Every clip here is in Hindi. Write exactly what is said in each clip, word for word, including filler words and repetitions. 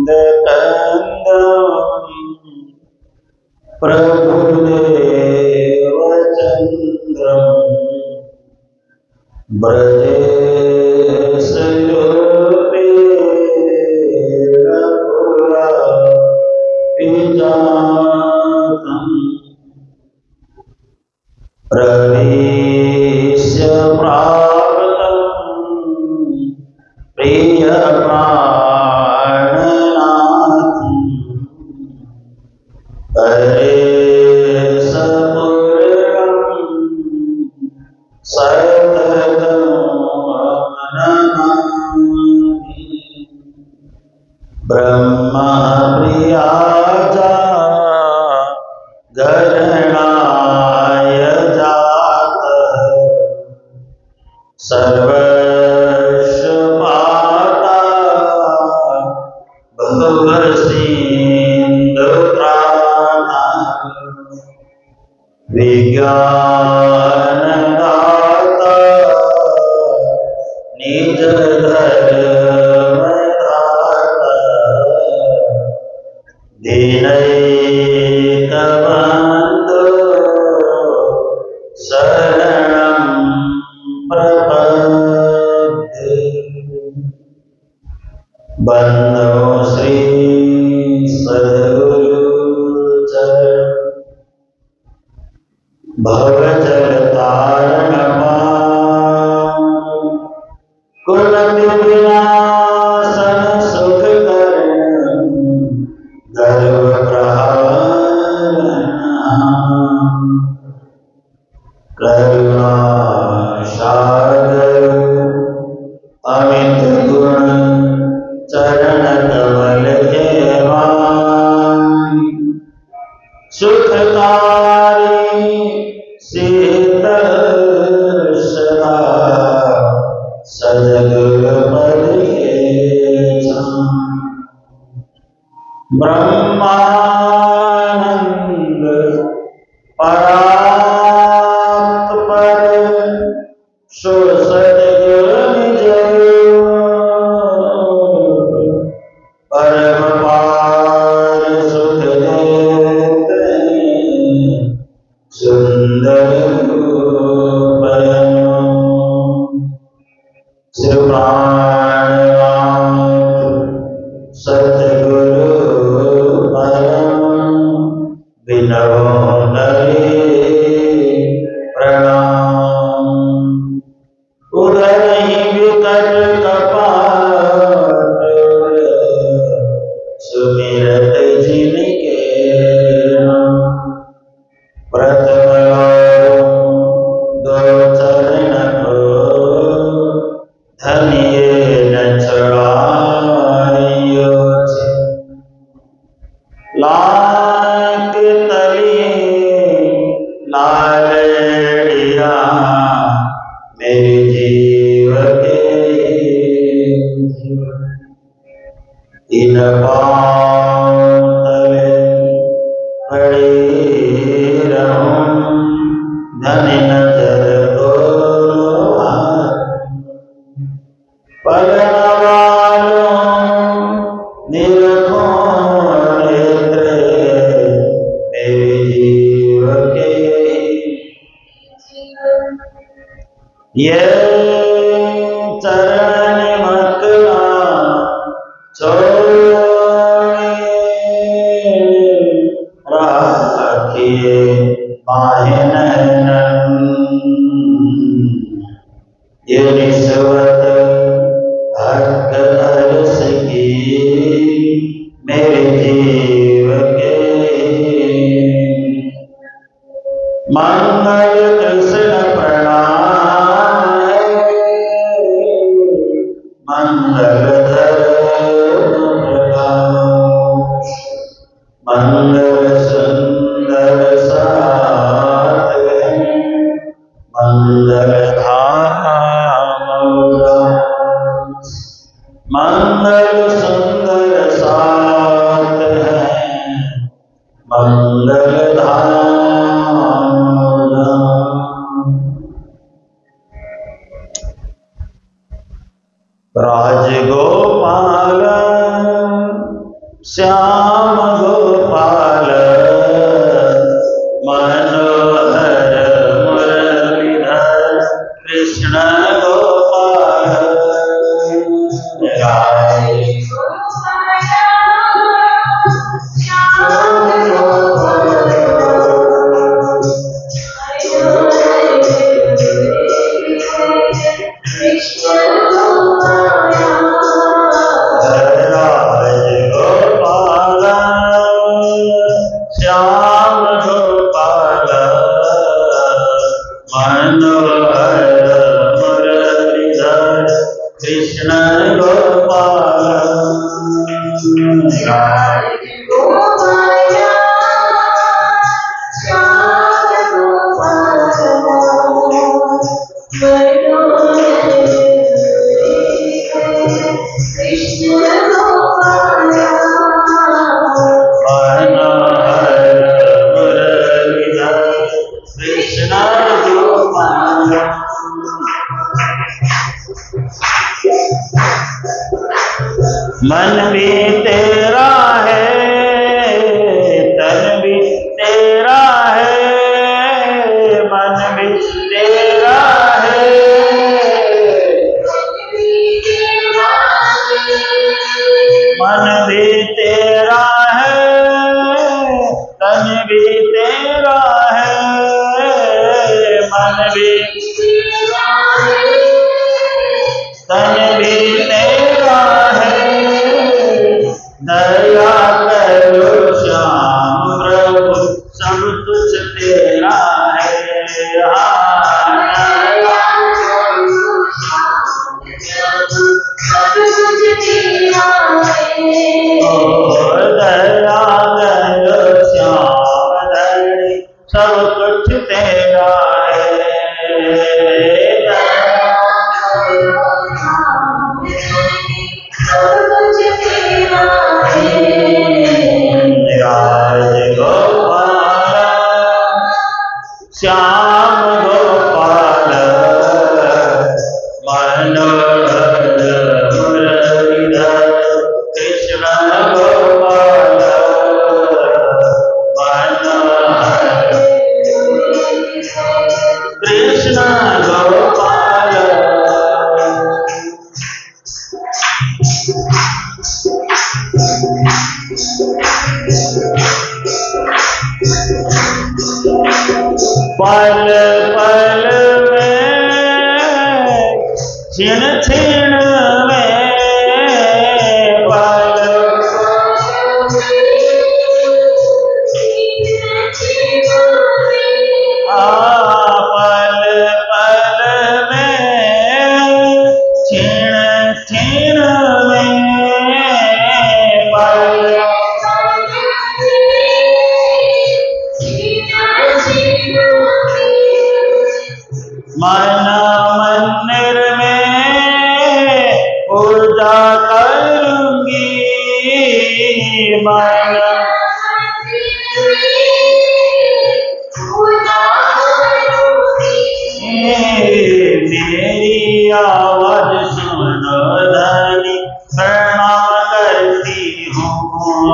प्रभुदेव चन्द्रम् ब्रजेशयोपेरपुरापिजातम् प्रवेश्य प्राप्तम् प्रियप्राणनाथम् हरे सपूर्णम् सततमननामि ब्रह्मा प्रियाजा गणनाय जातः सर्वस्वपाता भवसिन्धुत्राता विज्ञानदाता निजधर्मदाता दीनैकबन्धो शरणं प्रपद्ये बन्धो श्री सद्गुरुचरण भवजलतारणपां कुलविनाशन सुखकरणं गर्वप्रहरणं करुणासागर अमित गुण चरण कमल हेमानि सुखकारी शीतल सदा सद्गुरुपद ब्रह्मानंद परात् पर सो सद्गुरु निज परम पार सुख देते सुंदर श्री प्राणनाथ सतगुरु परम विनोदरे प्रणाम उधर ही विकट कपाट सुमिरत जिनके प्रथम दो चरण को धनिये न छुड़ाइयो लाख तली लालिया मेरे जीव के इन पाँव तले पड़े रहूं धन नजर को पलना वालों निरखों नेत्र मेरे जीव के ये चरण मकला छोड़े राखिए माहे नैनन ये निस्वत हक अर्श की मेरे जीव के मंगल कृष्ण प्रणाम श्याम गोपाल मनोहर मुरलीधर कृष्ण गोपाल राय श्याम गोपाल मनोहर मुरलीधर कृष्ण गोपाल मन भी तेरा है तन भी तेरा है मन भी तेरा है मन भी तेरा है तन भी तेरा है मन भी तन भी तेरा है दया करो श्याम प्रभु सब कुछ तेरा है दया करो श्याम दया सब कुछ तेरा है श्याम गोपाल मनोहर मुरलीधर कृष्ण गोपाल मनोहर कृष्ण गोपाल पल पल में क्षण क्षण में पल आ पल पल में क्षण क्षण में पल मन मंदिर में पूजा करूंगी मन मेरी आवाज सुनो धनी प्रणाम करती हूँ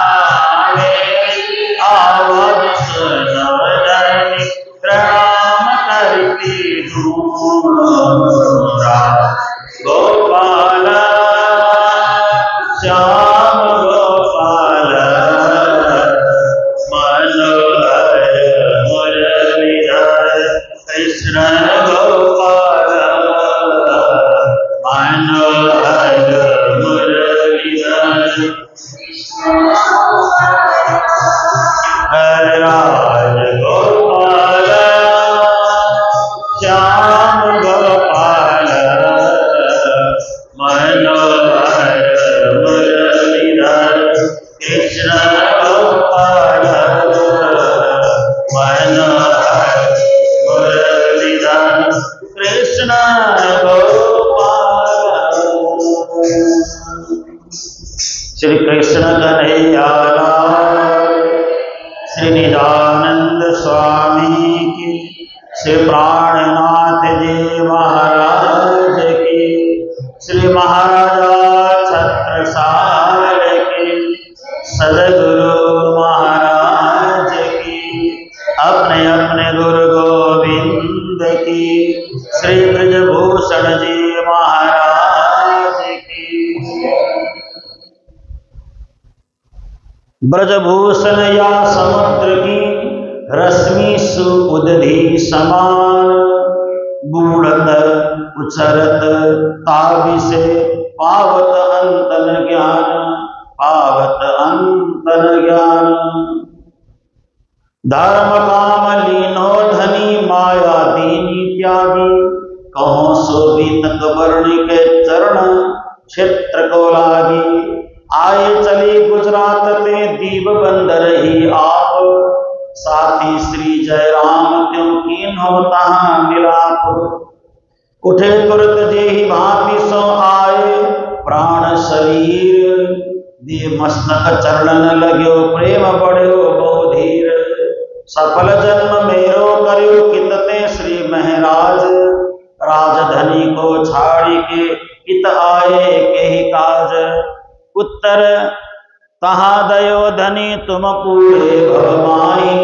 मेरी आवाज सुनो धनी प्रणाम करती हूँ गोपाल श्याम गोपाल मनोहर मुरलीधर कृष्ण गोपाल मनोहर मुरलीधर राज गोपाल श्याम गोपाल मनोहर मुरलीधर कृष्ण गोपाल मनोहर मुरलीधर कृष्ण गोपाल। श्री कृष्ण कन्हैया श्री निजानंद स्वामी की, श्री प्राणनाथ जी महाराज की, श्री महाराजा छत्रसाल की, सदगुरु महाराज की, अपने अपने गुरु गोविंद की, श्री ब्रजभूषण जी महाराज की। ब्रजभूषण या समुद्र की रश्मि सुउदधि समान, बूढ़त उछरत ताविसे पावत अंतन ज्ञान, पावत अंतन ज्ञान। धर्म काम लीनो धनी माया दीनी त्यागी, कहो सो बीतक वर्ण के चरण क्षेत्र को लागी। आए चली गुजरात में दीव बंदर ही आप, साथी श्री जय राम क्यों कीन्हो तहां मिलाप। उठे तुरत जेहि भांति सो आए प्राण शरीर, दे मस्तक चरणन लग्यो प्रेम बढ़्यो बहुधीर। सफल जन्म मेरो करियो कितते श्री महराज, राजधनी को छाड़ी के इत आए के ही काज। उत्तर तहा दयो धनी तुम पूरे भवमाई,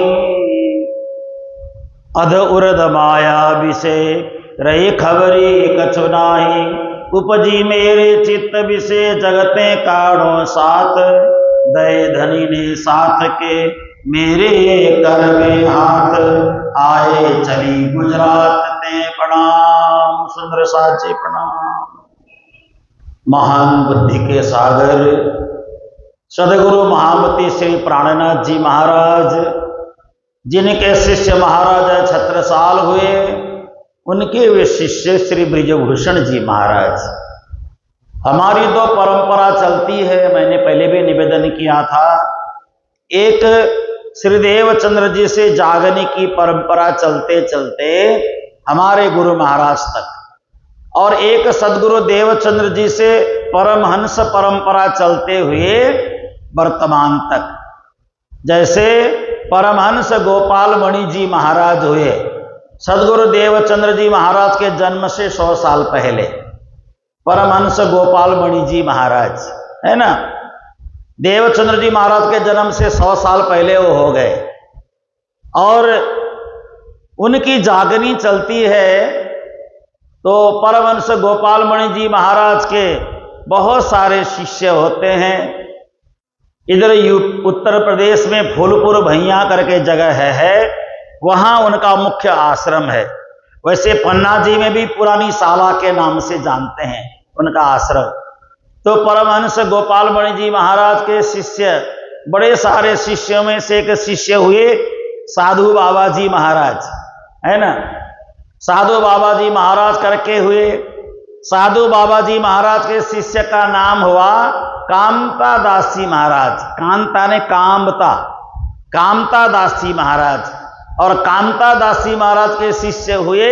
अध उर्ध माया विषय रही खबरी कछु नाही। उपजी मेरे चित्त विषय जगते काढ़ो साथ, दय धनी ने साथ के मेरे कर में हाथ। आए चली गुजरात ते प्रणाम, सुंदर साचे प्रणाम। महान बुद्धि के सागर सदगुरु महामती श्री प्राणनाथ जी महाराज, जिनके शिष्य महाराजा छत्रसाल हुए, उनके वे शिष्य श्री ब्रजभूषण जी महाराज। हमारी दो परंपरा चलती है, मैंने पहले भी निवेदन किया था। एक श्री देवचंद्र जी से जागने की परंपरा चलते चलते हमारे गुरु महाराज तक, और एक सदगुरु देवचंद्र जी से परमहंस परंपरा चलते हुए वर्तमान तक। जैसे परमहंस गोपाल मणि जी महाराज हुए सदगुरु देवचंद्र जी महाराज के जन्म से सौ साल पहले, परमहंस गोपाल मणि जी महाराज है ना। देवचंद्र जी महाराज के जन्म से सौ साल पहले वो हो गए, और उनकी जागनी चलती है। तो परमहंस गोपाल मणि जी महाराज के बहुत सारे शिष्य होते हैं। इधर उत्तर प्रदेश में फूलपुर भैया करके जगह है, है वहां उनका मुख्य आश्रम है। वैसे पन्ना जी में भी पुरानी शाला के नाम से जानते हैं उनका आश्रम। तो परमहंस गोपाल मणि जी महाराज के शिष्य, बड़े सारे शिष्यों में से एक शिष्य हुए साधु बाबा जी महाराज, है ना। साधु बाबा जी महाराज करके हुए। साधु बाबा जी महाराज के शिष्य का नाम हुआ कामता दास जी महाराज। कांता ने कामता, कामता दास जी महाराज। और कामता दास जी महाराज के शिष्य हुए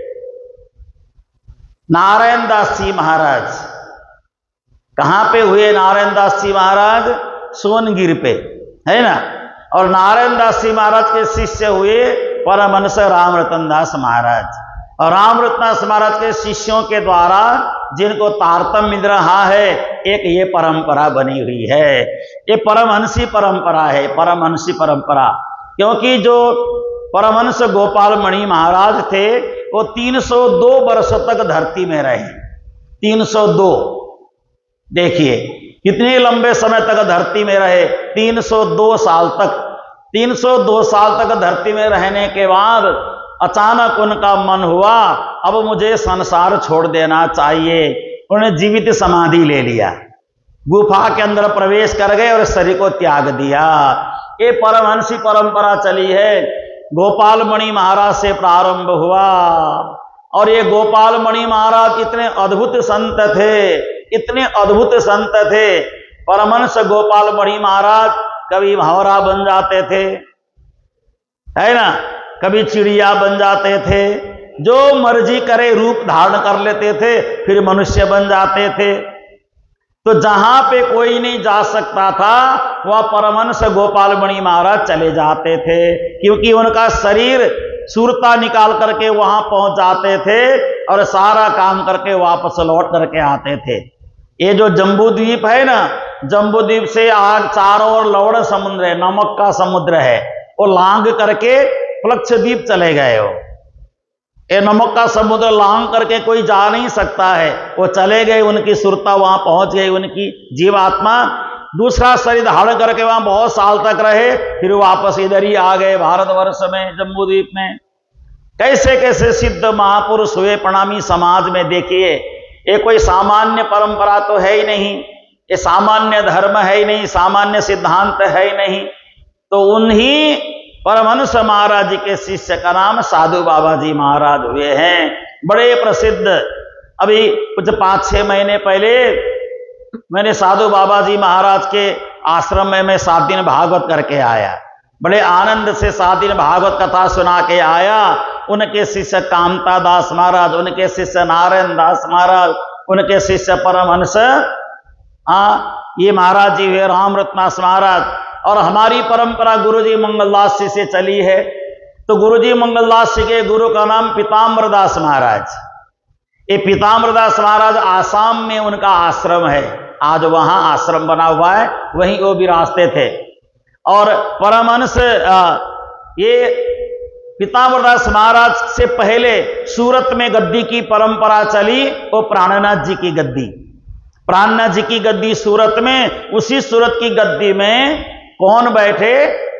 नारायण दास जी महाराज। कहां पे हुए नारायण दास जी महाराज? सोनगिर पे, है ना। और नारायण दास जी महाराज के शिष्य हुए परमहंस रामरतन दास महाराज। और रामरतन दास महाराज के शिष्यों के द्वारा जिनको तारतम्य मिल रहा है, एक ये परंपरा बनी हुई है। ये परमहंसी परंपरा है, परमहंसी परंपरा। क्योंकि जो परमहंस गोपाल मणि महाराज थे वो तीन सौ दो वर्ष तक धरती में रहे। तीन सौ दो, देखिए कितने लंबे समय तक धरती में रहे, तीन सौ दो साल तक। तीन सौ दो साल तक धरती में रहने के बाद अचानक उनका मन हुआ अब मुझे संसार छोड़ देना चाहिए। उन्होंने जीवित समाधि ले लिया, गुफा के अंदर प्रवेश कर गए और शरीर को त्याग दिया। ये परमहंसी परंपरा चली है, गोपाल मणि महाराज से प्रारंभ हुआ। और ये गोपाल मणि महाराज इतने अद्भुत संत थे, इतने अद्भुत संत थे। परमहंस गोपाल मणि महाराज कभी भंवरा बन जाते थे, है ना, कभी चिड़िया बन जाते थे, जो मर्जी करे रूप धारण कर लेते थे, फिर मनुष्य बन जाते थे। तो जहां पे कोई नहीं जा सकता था वह परमहंस गोपाल मणि महाराज चले जाते थे, क्योंकि उनका शरीर सूरता निकाल करके वहां पहुंच जाते थे और सारा काम करके वापस लौट करके आते थे। ये जो जम्बू द्वीप है ना, जम्बू द्वीप से आग चारों ओर लवण समुद्र है, नमक का समुद्र है, वो लांग करके प्लक्ष द्वीप चले गए हो। ये नमक का समुद्र लांग करके कोई जा नहीं सकता है, वो चले गए, उनकी सुरता वहां पहुंच गई, उनकी जीवात्मा दूसरा शरीर धारण करके वहां बहुत साल तक रहे, फिर वापस इधर ही आ गए भारतवर्ष में, जम्बू द्वीप में। कैसे कैसे सिद्ध महापुरुष हुए प्रणामी समाज में। देखिए, ये कोई सामान्य परंपरा तो है ही नहीं, ये सामान्य धर्म है ही नहीं, सामान्य सिद्धांत है ही नहीं। तो उन्हीं परमहंस महाराज जी के शिष्य का नाम साधु बाबा जी महाराज हुए हैं, बड़े प्रसिद्ध। अभी कुछ पांच छह महीने पहले मैंने साधु बाबा जी महाराज के आश्रम में मैं सात दिन भागवत करके आया, बड़े आनंद से सात दिन भागवत कथा सुना के आया। उनके शिष्य कामता दास महाराज, उनके शिष्य नारायण दास महाराज, उनके शिष्य परमहंस हाँ ये महाराज जी हुए राम रत्नास महाराज। और हमारी परंपरा गुरुजी मंगलदास जी से चली है। तो गुरुजी मंगलदास जी के गुरु का नाम पीताम्बरदास महाराज। ये पीताम्बरदास महाराज आसाम में उनका आश्रम है, आज वहां आश्रम बना हुआ है, वहीं वो विराजते थे। और परमहंस ये पीताम्बरदास महाराज से पहले सूरत में गद्दी की परंपरा चली, वो प्राणनाथ जी की गद्दी, प्राणनाथ जी की गद्दी सूरत में। उसी सूरत की गद्दी में कौन बैठे?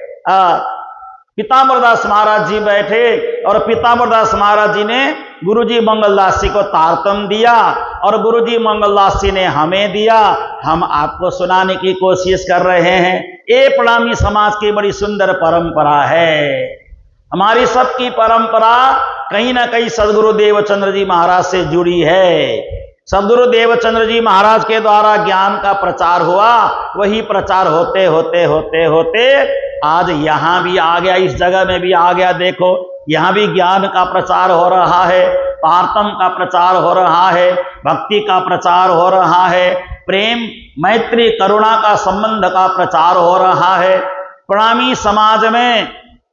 पीताम्बरदास महाराज जी बैठे। और पीताम्बरदास महाराज जी ने गुरुजी मंगलदास जी को तारतम दिया और गुरुजी मंगलदास जी ने हमें दिया। हम आपको सुनाने की कोशिश कर रहे हैं। ये प्रणामी समाज की बड़ी सुंदर परंपरा है। हमारी सबकी परंपरा कहीं ना कहीं सदगुरु देवचंद्र जी महाराज से जुड़ी है। सदगुरु देवचंद्र जी महाराज के द्वारा ज्ञान का प्रचार हुआ, वही प्रचार होते होते होते होते आज यहां भी आ गया, इस जगह में भी आ गया। देखो, यहां भी ज्ञान का प्रचार हो रहा है, पार्थम का प्रचार हो रहा है, भक्ति का प्रचार हो रहा है, प्रेम मैत्री करुणा का संबंध का प्रचार हो रहा है। प्रणामी समाज में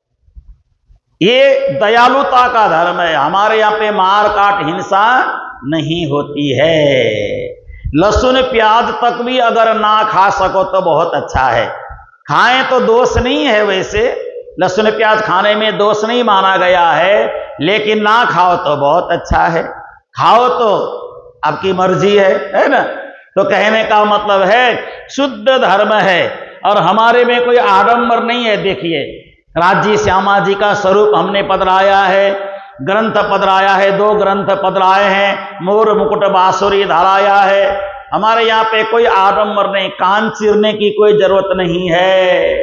ये दयालुता का धर्म है। हमारे यहाँ पे मार काट हिंसा नहीं होती है। लहसुन प्याज तक भी अगर ना खा सको तो बहुत अच्छा है, खाएं तो दोष नहीं है। वैसे लहसुन प्याज खाने में दोष नहीं माना गया है, लेकिन ना खाओ तो बहुत अच्छा है, खाओ तो आपकी मर्जी है, है ना। तो कहने का मतलब है शुद्ध धर्म है और हमारे में कोई आडंबर नहीं है। देखिए, राजी श्यामा जी का स्वरूप हमने पधराया है, ग्रंथ पधराया है, दो ग्रंथ पधराए हैं, मोर मुकुट बांसुरी धराया है। हमारे यहाँ पे कोई आडंबर नहीं, कान चीरने की कोई जरूरत नहीं है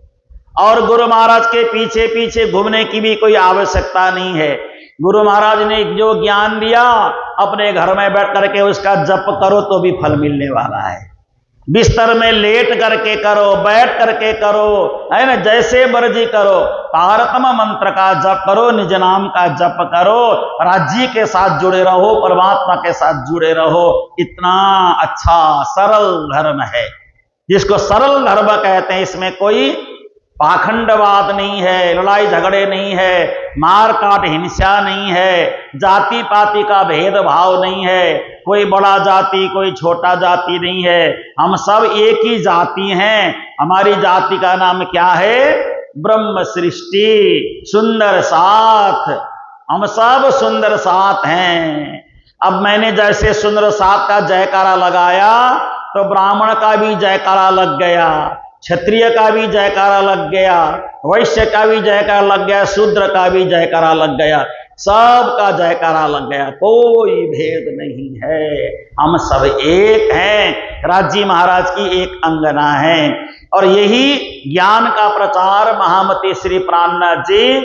और गुरु महाराज के पीछे पीछे घूमने की भी कोई आवश्यकता नहीं है। गुरु महाराज ने जो ज्ञान दिया, अपने घर में बैठ करके उसका जप करो तो भी फल मिलने वाला है। बिस्तर में लेट करके करो, बैठ करके करो, है ना, जैसे मर्जी करो। तारतम मंत्र का जप करो, निज नाम का जप करो, राज्य के साथ जुड़े रहो, परमात्मा के साथ जुड़े रहो। इतना अच्छा सरल धर्म है, जिसको सरल धर्म कहते हैं। इसमें कोई पाखंडवाद नहीं है, लड़ाई झगड़े नहीं है, मार काट हिंसा नहीं है, जाति पाति का भेदभाव नहीं है, कोई बड़ा जाति कोई छोटा जाति नहीं है। हम सब एक ही जाति हैं। हमारी जाति का नाम क्या है? ब्रह्म सृष्टि, सुंदर साथ। हम सब सुंदर साथ हैं। अब मैंने जैसे सुंदर साथ का जयकारा लगाया तो ब्राह्मण का भी जयकारा लग गया, क्षत्रिय का भी जयकारा लग गया, वैश्य का भी जयकारा लग गया, शूद्र का भी जयकारा लग गया, सबका जयकारा लग गया। कोई भेद नहीं है, हम सब एक हैं। राजी महाराज की एक अंगना है और यही ज्ञान का प्रचार महामती श्री प्राणनाथ जी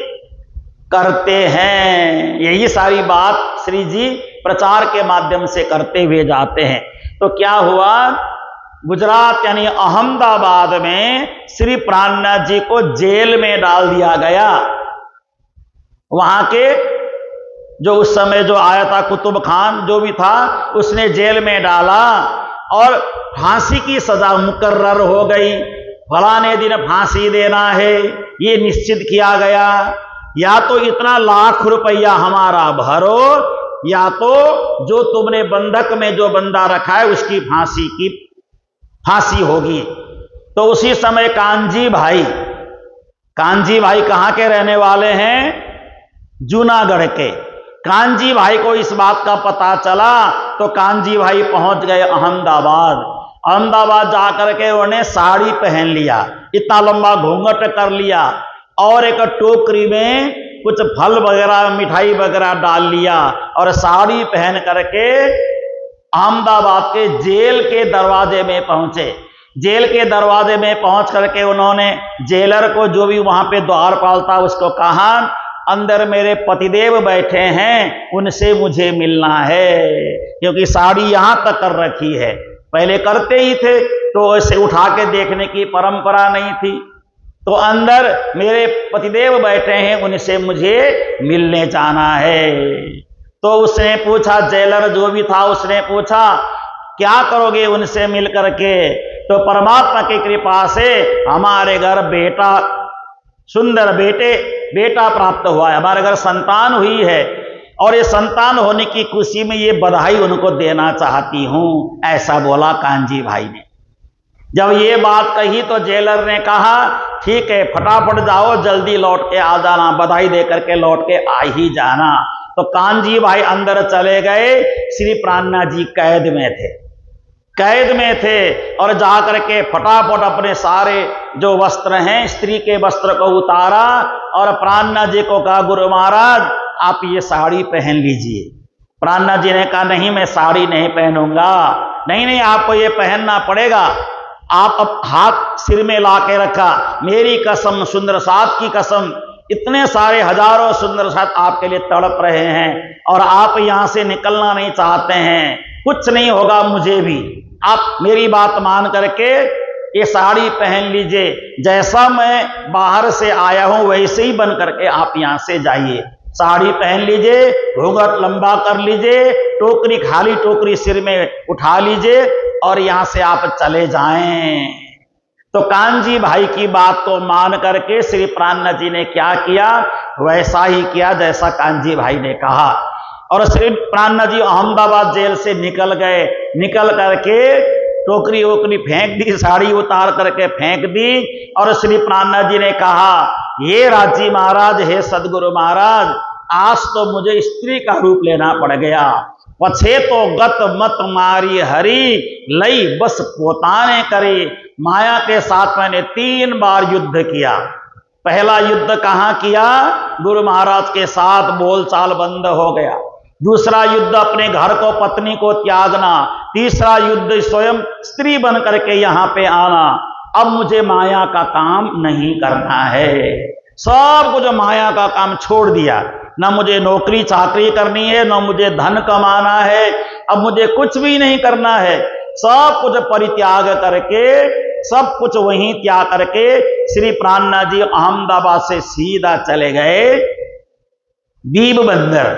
करते हैं। यही सारी बात श्री जी प्रचार के माध्यम से करते हुए जाते हैं। तो क्या हुआ, गुजरात यानी अहमदाबाद में श्री प्राणनाथ जी को जेल में डाल दिया गया। वहां के जो उस समय जो आया था कुतुब खान जो भी था, उसने जेल में डाला और फांसी की सजा मुकर्रर हो गई। फलाने दिन फांसी देना है, ये निश्चित किया गया। या तो इतना लाख रुपया हमारा भरो या तो जो तुमने बंधक में जो बंदा रखा है उसकी फांसी की फांसी होगी। तो उसी समय कांजी भाई कांजी भाई कहां के रहने वाले हैं? जूनागढ़ के। कांजी भाई को इस बात का पता चला तो कांजी भाई पहुंच गए अहमदाबाद। अहमदाबाद जाकर के उन्होंने साड़ी पहन लिया, इतना लंबा घूंघट कर लिया और एक टोकरी में कुछ फल वगैरह मिठाई वगैरह डाल लिया और साड़ी पहन करके अहमदाबाद के जेल के दरवाजे में पहुंचे। जेल के दरवाजे में पहुंच करके उन्होंने जेलर को, जो भी वहां पे द्वारपाल था, उसको कहा अंदर मेरे पतिदेव बैठे हैं, उनसे मुझे मिलना है, क्योंकि साड़ी यहां तक कर रखी है। पहले करते ही थे तो ऐसे उठा के देखने की परंपरा नहीं थी। तो अंदर मेरे पतिदेव बैठे हैं, उनसे मुझे मिलने जाना है। तो उसने पूछा, जेलर जो भी था उसने पूछा क्या करोगे उनसे मिल करके? तो परमात्मा की कृपा से हमारे घर बेटा, सुंदर बेटे बेटा प्राप्त हुआ है, हमारे घर संतान हुई है और ये संतान होने की खुशी में ये बधाई उनको देना चाहती हूं, ऐसा बोला कांजी भाई ने। जब ये बात कही तो जेलर ने कहा ठीक है, फटाफट जाओ, जल्दी लौट के आ जाना, बधाई दे करके लौट के आ ही जाना। तो कांजी भाई अंदर चले गए। श्री प्राणनाथ जी कैद में थे कैद में थे और जाकर के फटाफट अपने सारे जो वस्त्र हैं, स्त्री के वस्त्र को उतारा और प्राणनाथ जी को कहा गुरु महाराज आप ये साड़ी पहन लीजिए। प्राणनाथ जी ने कहा नहीं, मैं साड़ी नहीं पहनूंगा। नहीं नहीं, आपको ये पहनना पड़ेगा। आप अब हाथ सिर में ला के रखा, मेरी कसम, सुंदर साथ की कसम, इतने सारे हजारों सुंदर साथ आपके लिए तड़प रहे हैं और आप यहां से निकलना नहीं चाहते हैं। कुछ नहीं होगा मुझे भी, आप मेरी बात मान करके ये साड़ी पहन लीजिए। जैसा मैं बाहर से आया हूं वैसे ही बन करके आप यहां से जाइए। साड़ी पहन लीजिए, घूंघट लंबा कर लीजिए, टोकरी, खाली टोकरी सिर में उठा लीजिए और यहां से आप चले जाएं। तो कांजी भाई की बात को मान करके श्री प्राणनाथ जी ने क्या किया? वैसा ही किया जैसा कांजी भाई ने कहा। और श्री प्राणनाथ जी अहमदाबाद जेल से निकल गए। निकल करके टोकरी वोकरी फेंक दी, साड़ी उतार करके फेंक दी और श्री प्राणनाथ जी ने कहा ये राजी महाराज, हे सदगुरु महाराज, आज तो मुझे स्त्री का रूप लेना पड़ गया। पछे तो गत मत मारी हरी, लई बस पोताने करे। माया के साथ मैंने तीन बार युद्ध किया। पहला युद्ध कहां किया? गुरु महाराज के साथ बोलचाल बंद हो गया। दूसरा युद्ध अपने घर को, पत्नी को त्यागना। तीसरा युद्ध स्वयं स्त्री बन करके यहां पे आना। अब मुझे माया का काम नहीं करना है। सब कुछ माया का काम छोड़ दिया। ना मुझे नौकरी चाकरी करनी है, ना मुझे धन कमाना है, अब मुझे कुछ भी नहीं करना है। सब कुछ परित्याग करके, सब कुछ वहीं त्याग करके श्री प्राणनाथ जी अहमदाबाद से सीधा चले गए दीप बंदर।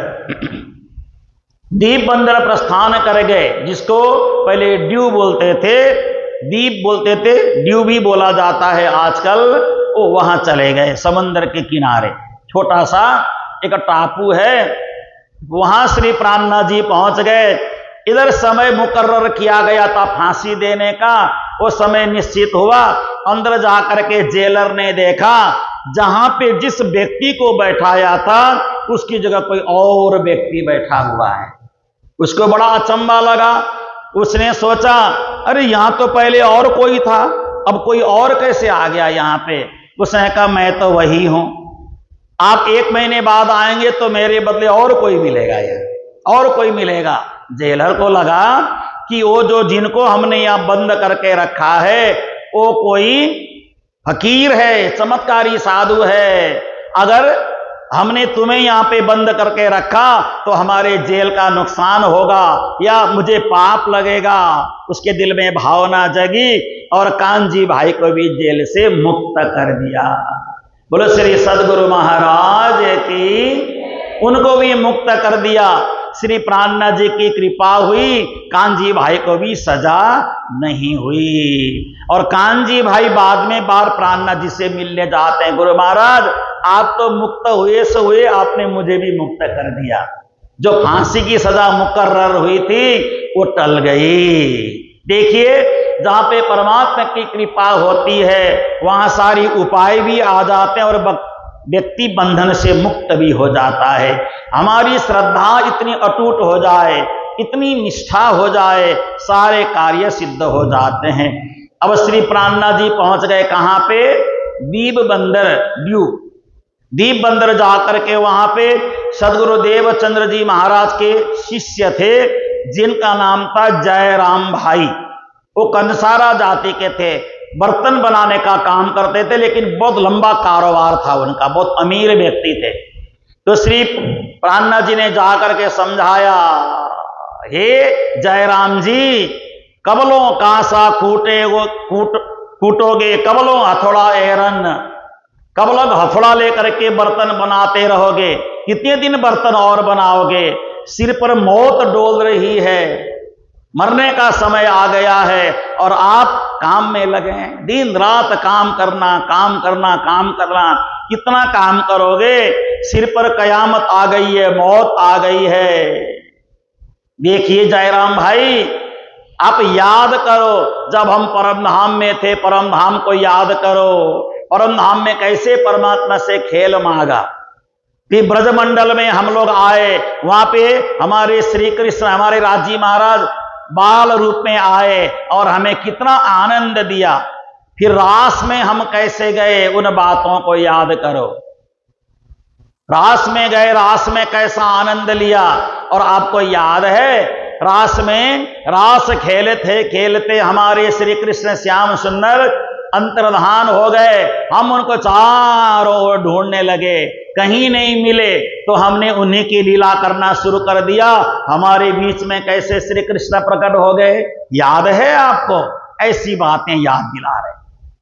दीप बंदर प्रस्थान कर गए, जिसको पहले ड्यू बोलते थे, दीप बोलते थे, ड्यू भी बोला जाता है आजकल। वो वहां चले गए समंदर के किनारे, छोटा सा एक टापू है, वहां श्री प्राणनाथ जी पहुंच गए। इधर समय मुकर्रर किया गया था फांसी देने का, वो समय निश्चित हुआ। अंदर जाकर के जेलर ने देखा जहां पे जिस व्यक्ति को बैठाया था उसकी जगह कोई और व्यक्ति बैठा हुआ है। उसको बड़ा अचंभा लगा। उसने सोचा अरे यहां तो पहले और कोई था, अब कोई और कैसे आ गया यहां पे? उसने कहा मैं तो वही हूं, आप एक महीने बाद आएंगे तो मेरे बदले और कोई मिलेगा, यहाँ और कोई मिलेगा। जेलर को लगा कि वो जो जिनको हमने यहां बंद करके रखा है वो कोई फकीर है, चमत्कारी साधु है। अगर हमने तुम्हें यहां पे बंद करके रखा तो हमारे जेल का नुकसान होगा या मुझे पाप लगेगा। उसके दिल में भावना जगी और कांजी भाई को भी जेल से मुक्त कर दिया। बोलो श्री सदगुरु महाराज की। उनको भी मुक्त कर दिया। श्री प्राणनाथ जी की कृपा हुई, कांजी भाई को भी सजा नहीं हुई। और कांजी भाई बाद में बार प्राणनाथ जी से मिलने जाते हैं, गुरु महाराज आप तो मुक्त हुए से हुए, आपने मुझे भी मुक्त कर दिया। जो फांसी की सजा मुकर्रर हुई थी वो टल गई। देखिए, जहां पे परमात्मा की कृपा होती है वहां सारी उपाय भी आ जाते हैं और व्यक्ति बंधन से मुक्त भी हो जाता है। हमारी श्रद्धा इतनी अटूट हो जाए, इतनी निष्ठा हो जाए, सारे कार्य सिद्ध हो जाते हैं। अब श्री प्राणनाथ जी पहुंच गए कहां पे? दीप बंदर व्यू। दीप बंदर जाकर के वहां पे सदगुरुदेव चंद्र जी महाराज के शिष्य थे जिनका नाम था जयराम भाई। वो कंसारा जाति के थे, बर्तन बनाने का काम करते थे, लेकिन बहुत लंबा कारोबार था उनका, बहुत अमीर व्यक्ति थे। तो श्री प्राणनाथ जी ने जाकर के समझाया, हे जयराम जी, कबलों कांसा कूटे वो कूट कूटोगे, कबलों हथौड़ा एरन, कब लोग हथौड़ा लेकर के बर्तन बनाते रहोगे, कितने दिन बर्तन और बनाओगे? सिर पर मौत डोल रही है, मरने का समय आ गया है और आप काम में लगे हैं। दिन रात काम करना काम करना काम करना, कितना काम करोगे? सिर पर कयामत आ गई है, मौत आ गई है। देखिए जयराम भाई, आप याद करो जब हम परम धाम में थे, परम धाम को याद करो। परम धाम में कैसे परमात्मा से खेल मांगा। फिर ब्रजमंडल में हम लोग आए, वहां पे हमारे श्री कृष्ण, हमारे राजी महाराज बाल रूप में आए और हमें कितना आनंद दिया। फिर रास में हम कैसे गए, उन बातों को याद करो। रास में गए, रास में कैसा आनंद लिया। और आपको याद है, रास में रास खेलते खेलते हमारे श्री कृष्ण श्याम सुंदर अंतर्धान हो गए। हम उनको चारों ओर ढूंढने लगे, कहीं नहीं मिले, तो हमने उन्हीं की लीला करना शुरू कर दिया। हमारे बीच में कैसे श्री कृष्ण प्रकट हो गए, याद है आपको? ऐसी बातें याद दिला रहे।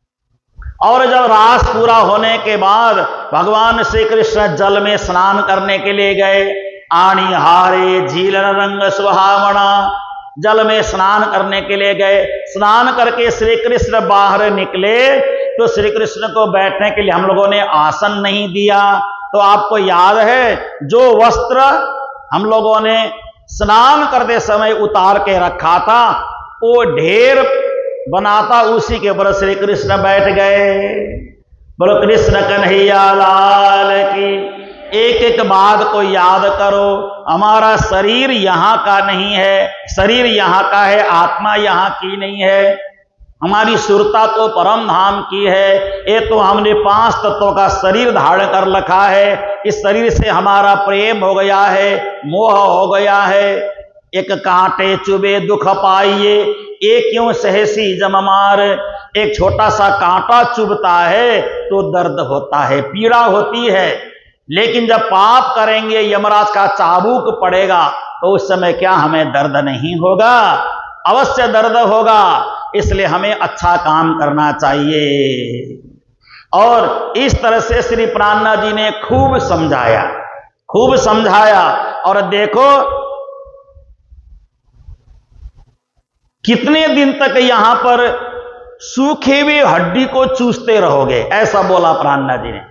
और जब रास पूरा होने के बाद भगवान श्री कृष्ण जल में स्नान करने के लिए गए। आणी हारे झील रंग सुहावना, जल में स्नान करने के लिए गए। स्नान करके श्री कृष्ण बाहर निकले तो श्री कृष्ण को बैठने के लिए हम लोगों ने आसन नहीं दिया। तो आपको याद है, जो वस्त्र हम लोगों ने स्नान करते समय उतार के रखा था, वो ढेर बना था, उसी के ऊपर श्री कृष्ण बैठ गए। बोलो कृष्ण कन्हैया लाल की। एक एक बात को याद करो। हमारा शरीर यहाँ का नहीं है, शरीर यहाँ का है, आत्मा यहाँ की नहीं है। हमारी सुरता तो परम धाम की है। ये तो हमने पांच तत्वों का शरीर धारण कर रखा है। इस शरीर से हमारा प्रेम हो गया है, मोह हो गया है। एक कांटे चुबे दुख पाइए, एक क्यों सहसी जम मार। एक छोटा सा कांटा चुभता है तो दर्द होता है, पीड़ा होती है। लेकिन जब पाप करेंगे, यमराज का चाबुक पड़ेगा, तो उस समय क्या हमें दर्द नहीं होगा? अवश्य दर्द होगा। इसलिए हमें अच्छा काम करना चाहिए। और इस तरह से श्री प्राणनाथ जी ने खूब समझाया, खूब समझाया। और देखो कितने दिन तक यहां पर सूखे हुए हड्डी को चूसते रहोगे, ऐसा बोला प्राणनाथ जी ने।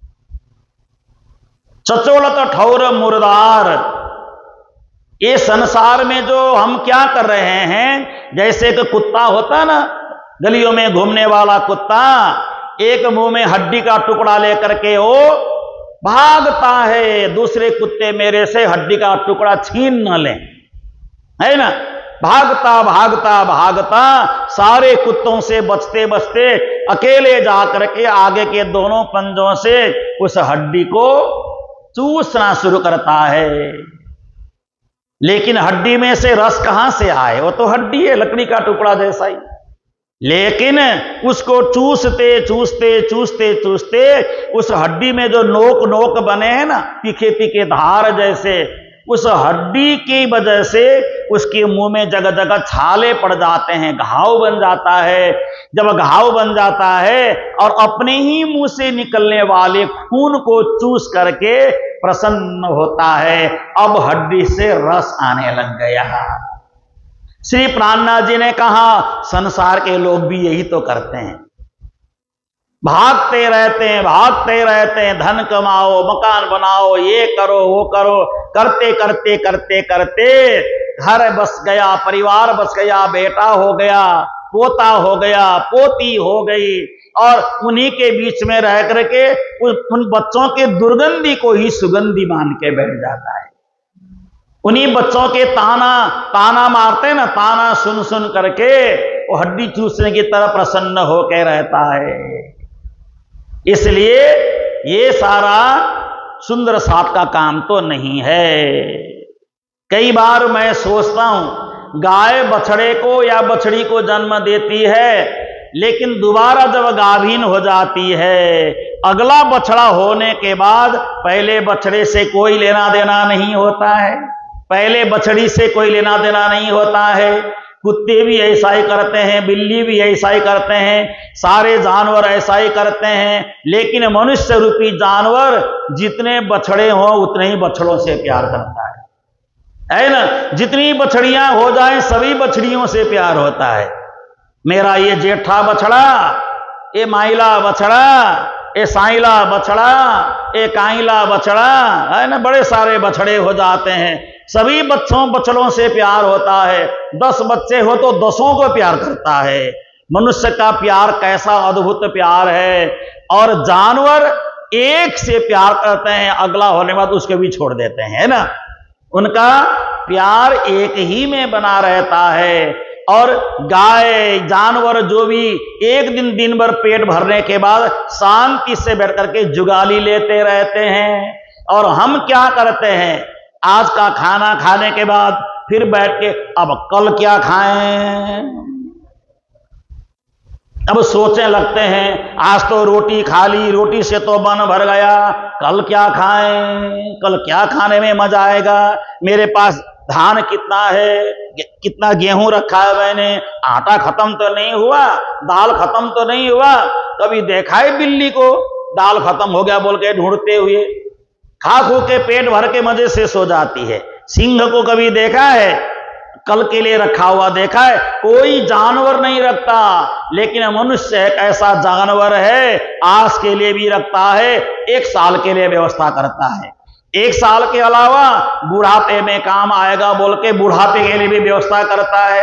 चचोलत ठौर मुर्दार, ये संसार में जो हम क्या कर रहे हैं, जैसे एक कुत्ता होता ना, गलियों में घूमने वाला कुत्ता, एक मुंह में हड्डी का टुकड़ा लेकर के वो भागता है, दूसरे कुत्ते मेरे से हड्डी का टुकड़ा छीन न लें, है ना। भागता भागता भागता सारे कुत्तों से बचते बचते अकेले जाकर के आगे के दोनों पंजों से उस हड्डी को चूसना शुरू करता है। लेकिन हड्डी में से रस कहां से आए, वो तो हड्डी है, लकड़ी का टुकड़ा जैसा ही। लेकिन उसको चूसते चूसते चूसते चूसते उस हड्डी में जो नोक नोक बने हैं ना, तीखे तीखे धार जैसे, उस हड्डी की वजह से उसके मुंह में जगह जगह छाले पड़ जाते हैं, घाव बन जाता है। जब घाव बन जाता है और अपने ही मुंह से निकलने वाले खून को चूस करके प्रसन्न होता है, अब हड्डी से रस आने लग गया। श्री प्राणनाथ जी ने कहा, संसार के लोग भी यही तो करते हैं। भागते रहते हैं भागते रहते हैं, धन कमाओ, मकान बनाओ, ये करो वो करो, करते करते करते करते घर बस गया, परिवार बस गया, बेटा हो गया, पोता हो गया, पोती हो गई, और उन्हीं के बीच में रह करके उन बच्चों के दुर्गंधी को ही सुगंधी मान के बैठ जाता है। उन्हीं बच्चों के ताना ताना मारते ना, ताना सुन सुन करके वो हड्डी चूसने की तरह प्रसन्न होकर रहता है। इसलिए ये सारा सुंदर साप का काम तो नहीं है। कई बार मैं सोचता हूं, गाय बछड़े को या बछड़ी को जन्म देती है, लेकिन दोबारा जब गाभीन हो जाती है, अगला बछड़ा होने के बाद पहले बछड़े से कोई लेना देना नहीं होता है, पहले बछड़ी से कोई लेना देना नहीं होता है। कुत्ते भी ऐसा ही करते हैं, बिल्ली भी ऐसा ही करते हैं, सारे जानवर ऐसा ही करते हैं। लेकिन मनुष्य रूपी जानवर जितने बछड़े हों उतने ही बछड़ों से प्यार करता है, है ना। जितनी बछड़ियां हो जाएं सभी बछड़ियों से प्यार होता है। मेरा ये जेठा बछड़ा, ये माइला बछड़ा, ये साइला बछड़ा, ये काइला बछड़ा, है ना, बड़े सारे बछड़े हो जाते हैं। सभी बच्चों बछड़ों से प्यार होता है। दस बच्चे हो तो दसों को प्यार करता है। मनुष्य का प्यार कैसा अद्भुत प्यार है। और जानवर एक से प्यार करते हैं, अगला होने बाद उसके भी छोड़ देते हैं, है ना। उनका प्यार एक ही में बना रहता है। और गाय जानवर जो भी एक दिन दिन भर पेट भरने के बाद शांति से बैठ करके जुगाली लेते रहते हैं। और हम क्या करते हैं, आज का खाना खाने के बाद फिर बैठ के अब कल क्या खाएं, अब सोचने लगते हैं। आज तो रोटी खा ली, रोटी से तो मन भर गया, कल क्या खाएं, कल क्या खाने में मजा आएगा। मेरे पास धान कितना है, कितना गेहूं रखा है मैंने, आटा खत्म तो नहीं हुआ, दाल खत्म तो नहीं हुआ। कभी देखा है बिल्ली को दाल खत्म हो गया बोल के ढूंढते हुए? खा खो के पेट भर के मजे से सो जाती है। सिंह को कभी देखा है कल के लिए रखा हुआ देखा है? कोई जानवर नहीं रखता। लेकिन मनुष्य एक ऐसा जानवर है, आज के लिए भी रखता है, एक साल के लिए व्यवस्था करता है। एक साल के अलावा बुढ़ापे में काम आएगा बोल के बुढ़ापे के लिए भी व्यवस्था करता है।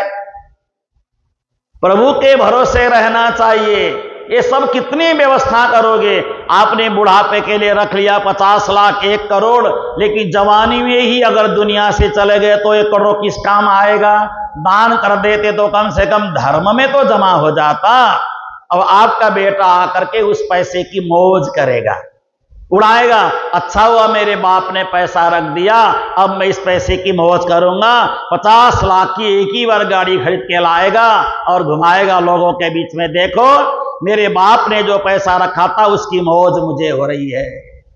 प्रभु के भरोसे रहना चाहिए। ये सब कितनी व्यवस्था करोगे? आपने बुढ़ापे के लिए रख लिया पचास लाख एक करोड़, लेकिन जवानी में ही अगर दुनिया से चले गए तो एक करोड़ किस काम आएगा? दान कर देते तो कम से कम धर्म में तो जमा हो जाता। अब आपका बेटा आकर के उस पैसे की मौज करेगा, उड़ाएगा। अच्छा हुआ मेरे बाप ने पैसा रख दिया, अब मैं इस पैसे की मौज करूंगा। पचास लाख की एक ही बार गाड़ी खरीद के लाएगा और घुमाएगा लोगों के बीच में, देखो मेरे बाप ने जो पैसा रखा था उसकी मौज मुझे हो रही है।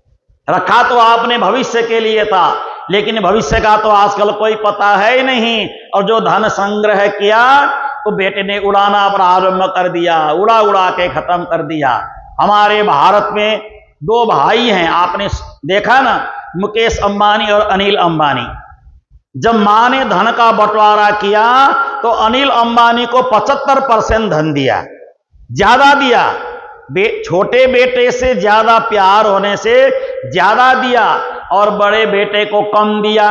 रखा तो आपने भविष्य के लिए था, लेकिन भविष्य का तो आजकल कोई पता है ही नहीं। और जो धन संग्रह किया तो बेटे ने उड़ाना प्रारंभ कर दिया, उड़ा उड़ा के खत्म कर दिया। हमारे भारत में दो भाई हैं, आपने देखा ना, मुकेश अंबानी और अनिल अंबानी। जब मां ने धन का बंटवारा किया तो अनिल अंबानी को पचहत्तर परसेंट धन दिया, ज्यादा दिया। बे, छोटे बेटे से ज्यादा प्यार होने से ज्यादा दिया, और बड़े बेटे को कम दिया।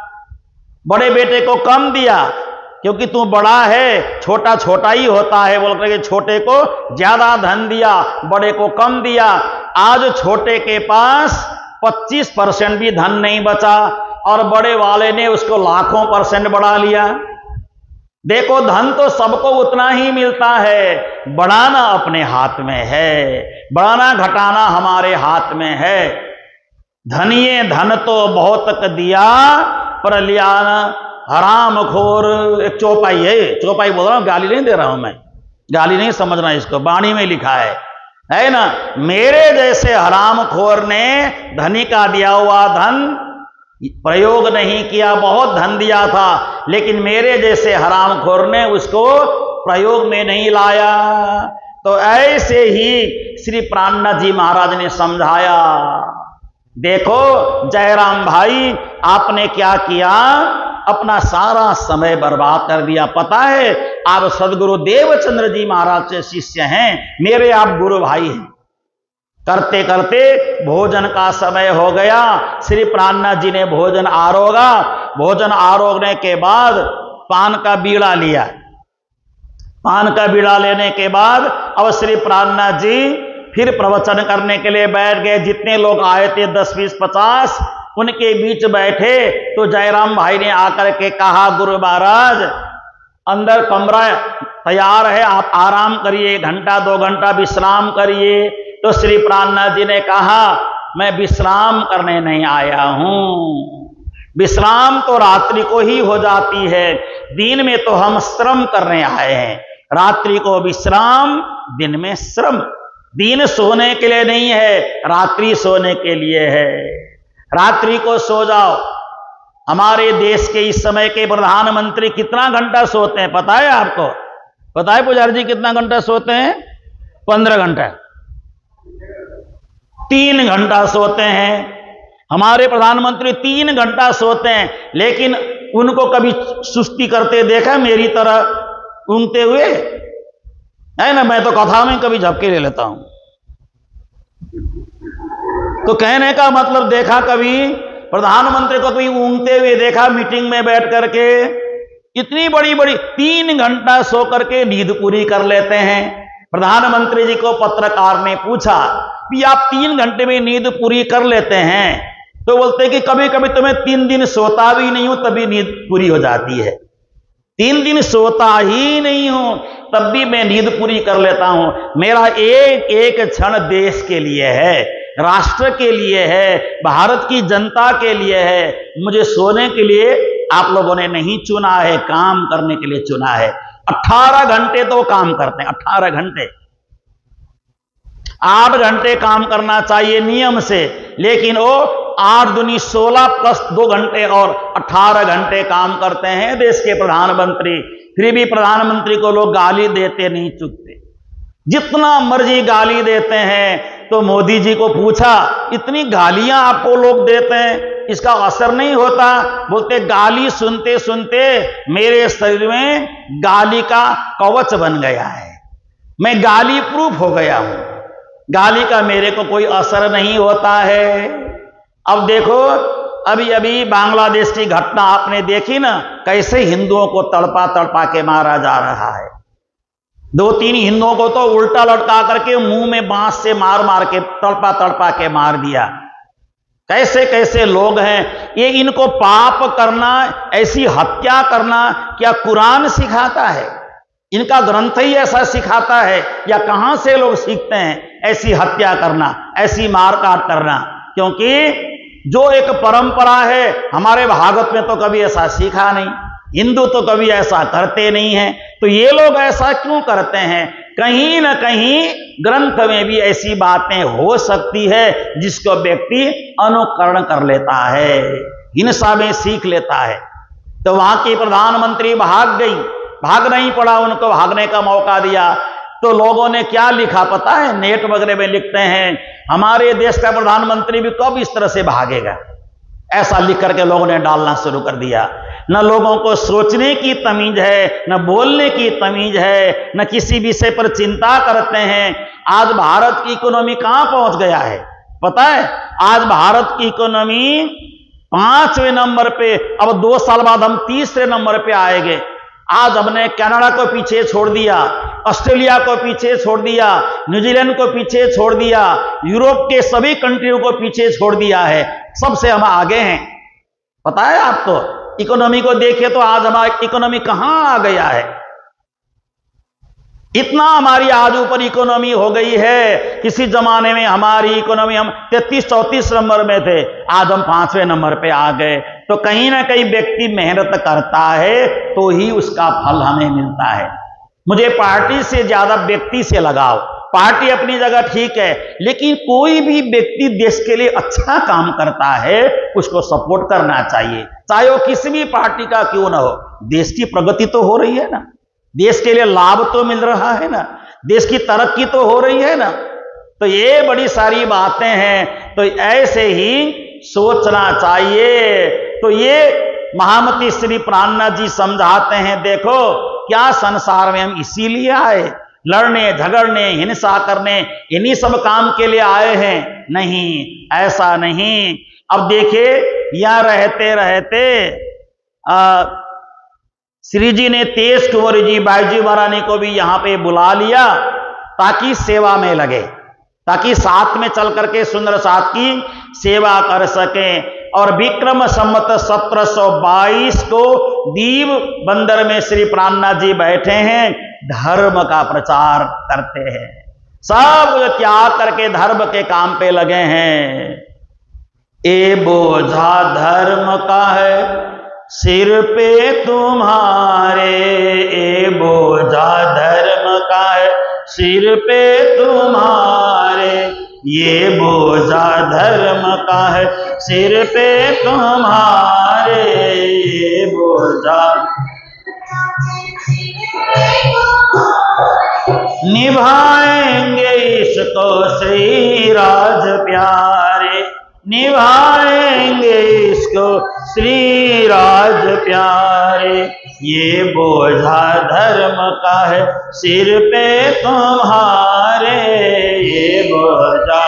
बड़े बेटे को कम दिया क्योंकि तू बड़ा है, छोटा छोटा ही होता है बोल करके छोटे को ज्यादा धन दिया, बड़े को कम दिया। आज छोटे के पास पच्चीस परसेंट भी धन नहीं बचा और बड़े वाले ने उसको लाखों परसेंट बढ़ा लिया। देखो धन तो सबको उतना ही मिलता है, बढ़ाना अपने हाथ में है, बढ़ाना घटाना हमारे हाथ में है। धनिये धन तो बहुत दिया पर लिया न हराम खोर। एक चौपाई है, चौपाई बोल रहा हूं, गाली नहीं दे रहा हूं मैं, गाली नहीं समझना इसको, बाणी में लिखा है है ना। मेरे जैसे हराम खोर ने धनी का दिया हुआ धन प्रयोग नहीं किया, बहुत धन दिया था, लेकिन मेरे जैसे हरामखोर ने उसको प्रयोग में नहीं लाया। तो ऐसे ही श्री प्राणनाथ जी महाराज ने समझाया। देखो जयराम भाई, आपने क्या किया, अपना सारा समय बर्बाद कर दिया। पता है आप सदगुरु देवचंद्र जी महाराज से शिष्य हैं, मेरे आप गुरु भाई हैं, करते करते भोजन का समय हो गया। श्री प्राणनाथ जी ने भोजन आरोगा। भोजन आरोगने के बाद पान का बीड़ा लिया। पान का बीड़ा लेने के बाद अब श्री प्राणनाथ जी फिर प्रवचन करने के लिए बैठ गए। जितने लोग आए थे दस बीस पचास, उनके बीच बैठे तो जयराम भाई ने आकर के कहा, गुरु महाराज अंदर कमरा तैयार है, आप आराम करिए, घंटा दो घंटा विश्राम करिए। तो श्री प्राणनाथ जी ने कहा, मैं विश्राम करने नहीं आया हूं। विश्राम तो रात्रि को ही हो जाती है, दिन में तो हम श्रम करने आए हैं। रात्रि को विश्राम, दिन में श्रम। दिन सोने के लिए नहीं है, रात्रि सोने के लिए है। रात्रि को सो जाओ। हमारे देश के इस समय के प्रधानमंत्री कितना घंटा सोते हैं पता है आपको? पता है पुजारी जी कितना घंटा सोते हैं? पंद्रह घंटा। तीन घंटा सोते हैं हमारे प्रधानमंत्री, तीन घंटा सोते हैं। लेकिन उनको कभी सुस्ती करते देखा मेरी तरह ऊँघते हुए? है ना, मैं तो कथा में कभी झपके ले लेता हूं। तो कहने का मतलब देखा कभी प्रधानमंत्री को कभी ऊँघते हुए देखा मीटिंग में बैठ करके? इतनी बड़ी बड़ी तीन घंटा सो करके नींद पूरी कर लेते हैं। प्रधानमंत्री जी को पत्रकार ने पूछा कि आप तीन घंटे में नींद पूरी कर लेते हैं? तो बोलते कि कभी कभी तो मैं तीन दिन सोता भी नहीं हूं तभी नींद पूरी हो जाती है। तीन दिन सोता ही नहीं हूं तब भी मैं नींद पूरी कर लेता हूं। मेरा एक एक क्षण देश के लिए है, राष्ट्र के लिए है, भारत की जनता के लिए है। मुझे सोने के लिए आप लोगों ने नहीं चुना है, काम करने के लिए चुना है। अठारह घंटे तो काम करते हैं, अठारह घंटे। आठ घंटे काम करना चाहिए नियम से, लेकिन वो आठ दूनी सोलह प्लस दो घंटे और अठारह घंटे काम करते हैं देश के प्रधानमंत्री। फिर भी प्रधानमंत्री को लोग गाली देते नहीं चुकते, जितना मर्जी गाली देते हैं। तो मोदी जी को पूछा, इतनी गालियां आपको लोग देते हैं, इसका असर नहीं होता? बोलते गाली सुनते सुनते मेरे शरीर में गाली का कवच बन गया है, मैं गाली प्रूफ हो गया हूं, गाली का मेरे को कोई असर नहीं होता है। अब देखो अभी अभी बांग्लादेश की घटना आपने देखी ना, कैसे हिंदुओं को तड़पा तड़पा के मारा जा रहा है। दो तीन हिंदुओं को तो उल्टा लटका करके मुंह में बांस से मार मार के तड़पा तड़पा के मार दिया। कैसे कैसे लोग हैं ये, इनको पाप करना, ऐसी हत्या करना क्या कुरान सिखाता है? इनका ग्रंथ ही ऐसा सिखाता है या कहां से लोग सीखते हैं ऐसी हत्या करना, ऐसी मार काट करना? क्योंकि जो एक परंपरा है, हमारे भागवत में तो कभी ऐसा सीखा नहीं, हिंदू तो कभी ऐसा करते नहीं हैं। तो ये लोग ऐसा क्यों करते हैं? कहीं ना कहीं ग्रंथ में भी ऐसी बातें हो सकती है जिसको व्यक्ति अनुकरण कर लेता है, हिंसा में सीख लेता है। तो वहां की प्रधानमंत्री भाग गई, भाग नहीं पड़ा, उनको भागने का मौका दिया। तो लोगों ने क्या लिखा पता है? नेट वगैरह में लिखते हैं, हमारे देश का प्रधानमंत्री भी कब इस तरह से भागेगा, ऐसा लिख करके लोगों ने डालना शुरू कर दिया। न लोगों को सोचने की तमीज है, न बोलने की तमीज है, न किसी विषय पर चिंता करते हैं। आज भारत की इकोनॉमी कहां पहुंच गया है पता है? आज भारत की इकोनॉमी पांचवें नंबर पे, अब दो साल बाद हम तीसरे नंबर पे आएंगे। आज हमने कनाडा को पीछे छोड़ दिया, ऑस्ट्रेलिया को पीछे छोड़ दिया, न्यूजीलैंड को पीछे छोड़ दिया, यूरोप के सभी कंट्रियों को पीछे छोड़ दिया है। सबसे हम आगे हैं, पता है आपको? इकोनॉमी को देखिए तो आज हमारी इकोनॉमी कहां आ गया है। इतना हमारी आज ऊपर इकोनॉमी हो गई है। किसी जमाने में हमारी इकोनॉमी हम तैतीस चौतीस नंबर में थे, आज हम पांचवें नंबर पे आ गए। तो कहीं ना कहीं व्यक्ति मेहनत करता है तो ही उसका फल हमें मिलता है। मुझे पार्टी से ज्यादा व्यक्ति से लगाव। पार्टी अपनी जगह ठीक है, लेकिन कोई भी व्यक्ति देश के लिए अच्छा काम करता है उसको सपोर्ट करना चाहिए, चाहे वो किसी भी पार्टी का क्यों ना हो। देश की प्रगति तो हो रही है ना, देश के लिए लाभ तो मिल रहा है ना, देश की तरक्की तो हो रही है ना। तो ये बड़ी सारी बातें हैं, तो ऐसे ही सोचना चाहिए। तो ये महामती श्री प्राणनाथ जी समझाते हैं, देखो क्या संसार में हम इसीलिए आए, लड़ने झगड़ने हिंसा करने इन्हीं सब काम के लिए आए हैं? नहीं, ऐसा नहीं। अब देखिए, यहां रहते रहते आ, श्री जी ने तेज कुंवर जी बाईजी महारानी को भी यहां पे बुला लिया ताकि सेवा में लगे, ताकि साथ में चल करके सुंदर साथ की सेवा कर सकें। और विक्रम संवत सत्रह सौ बाईस को दीव बंदर में श्री प्राणनाथ जी बैठे हैं, धर्म का प्रचार करते हैं, सब त्याग करके धर्म के काम पे लगे हैं। ए बोझा धर्म का है सिर पे तुम्हारे, ए बोझा धर्म का है सिर पे तुम्हारे, ये बोझा धर्म का है सिर पे तुम्हारे, ये बोझा निभाएंगे इसको श्री राज प्यारे, निभाएंगे इसको श्री राज प्यारे, ये बोझा धर्म का है सिर पे तुम्हारे, ये बोझा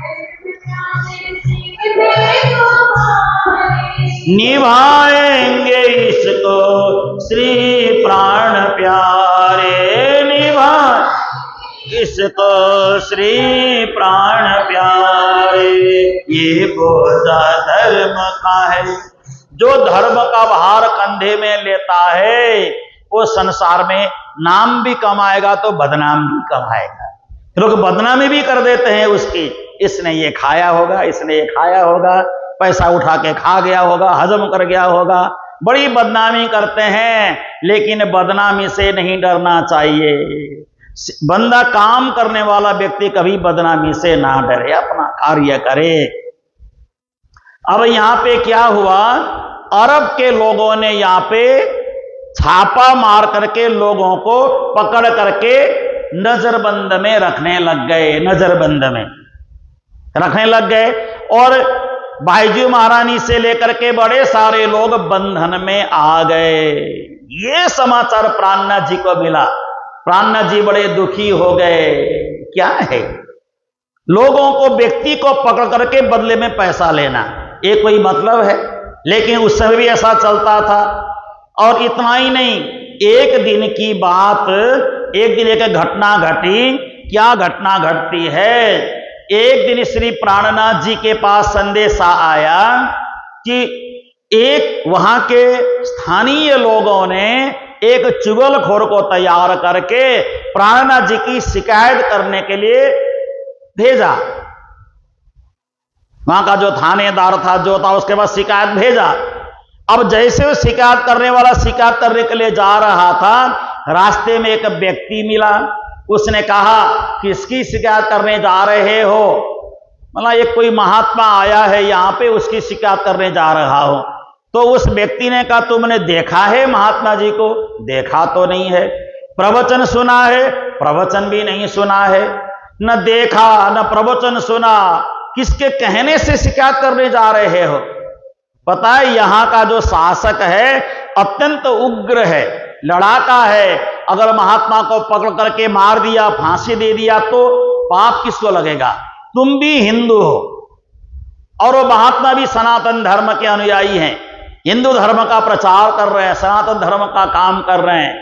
निभाएंगे इसको श्री प्राण प्यारे, निभा इसको श्री प्राण प्यारे, ये बोझा धर्म का है। जो धर्म का भार कंधे में लेता है वो संसार में नाम भी कमाएगा तो बदनाम भी कमाएगा। लोग बदनामी भी कर देते हैं उसकी, इसने ये खाया होगा, इसने ये खाया होगा, पैसा उठा के खा गया होगा, हजम कर गया होगा, बड़ी बदनामी करते हैं। लेकिन बदनामी से नहीं डरना चाहिए। बंदा काम करने वाला व्यक्ति कभी बदनामी से ना डरे, अपना कार्य करे। अब यहां पे क्या हुआ, अरब के लोगों ने यहां पे छापा मार करके लोगों को पकड़ करके नजरबंद में रखने लग गए, नजरबंद में रखने लग गए। और बाईजी महारानी से लेकर के बड़े सारे लोग बंधन में आ गए। ये समाचार प्राणनाथ जी को मिला, प्राणनाथ जी बड़े दुखी हो गए। क्या है, लोगों को, व्यक्ति को पकड़ करके बदले में पैसा लेना, ये कोई मतलब है? लेकिन उस समय भी ऐसा चलता था। और इतना ही नहीं, एक दिन की बात, एक दिन एक घटना घटी। क्या घटना घटती है, एक दिन श्री प्राणनाथ जी के पास संदेशा आया कि एक वहां के स्थानीय लोगों ने एक चुगलखोर को तैयार करके प्राणनाथ जी की शिकायत करने के लिए भेजा। वहां का जो थानेदार था, जो था, उसके पास शिकायत भेजा। अब जैसे वो शिकायत करने वाला शिकायत करने के लिए जा रहा था, रास्ते में एक व्यक्ति मिला। उसने कहा, किसकी शिकायत करने जा रहे हो? मतलब एक कोई महात्मा आया है यहां पे, उसकी शिकायत करने जा रहा हो। तो उस व्यक्ति ने कहा, तुमने देखा है महात्मा जी को? देखा तो नहीं है। प्रवचन सुना है? प्रवचन भी नहीं सुना है। न देखा न प्रवचन सुना, किसके कहने से शिकायत करने जा रहे हो? पता है, यहां का जो शासक है अत्यंत उग्र है, लड़ाका है। अगर महात्मा को पकड़ करके मार दिया, फांसी दे दिया तो पाप किसको लगेगा? तुम भी हिंदू हो और वो महात्मा भी सनातन धर्म के अनुयायी हैं, हिंदू धर्म का प्रचार कर रहे हैं, सनातन धर्म का काम कर रहे हैं।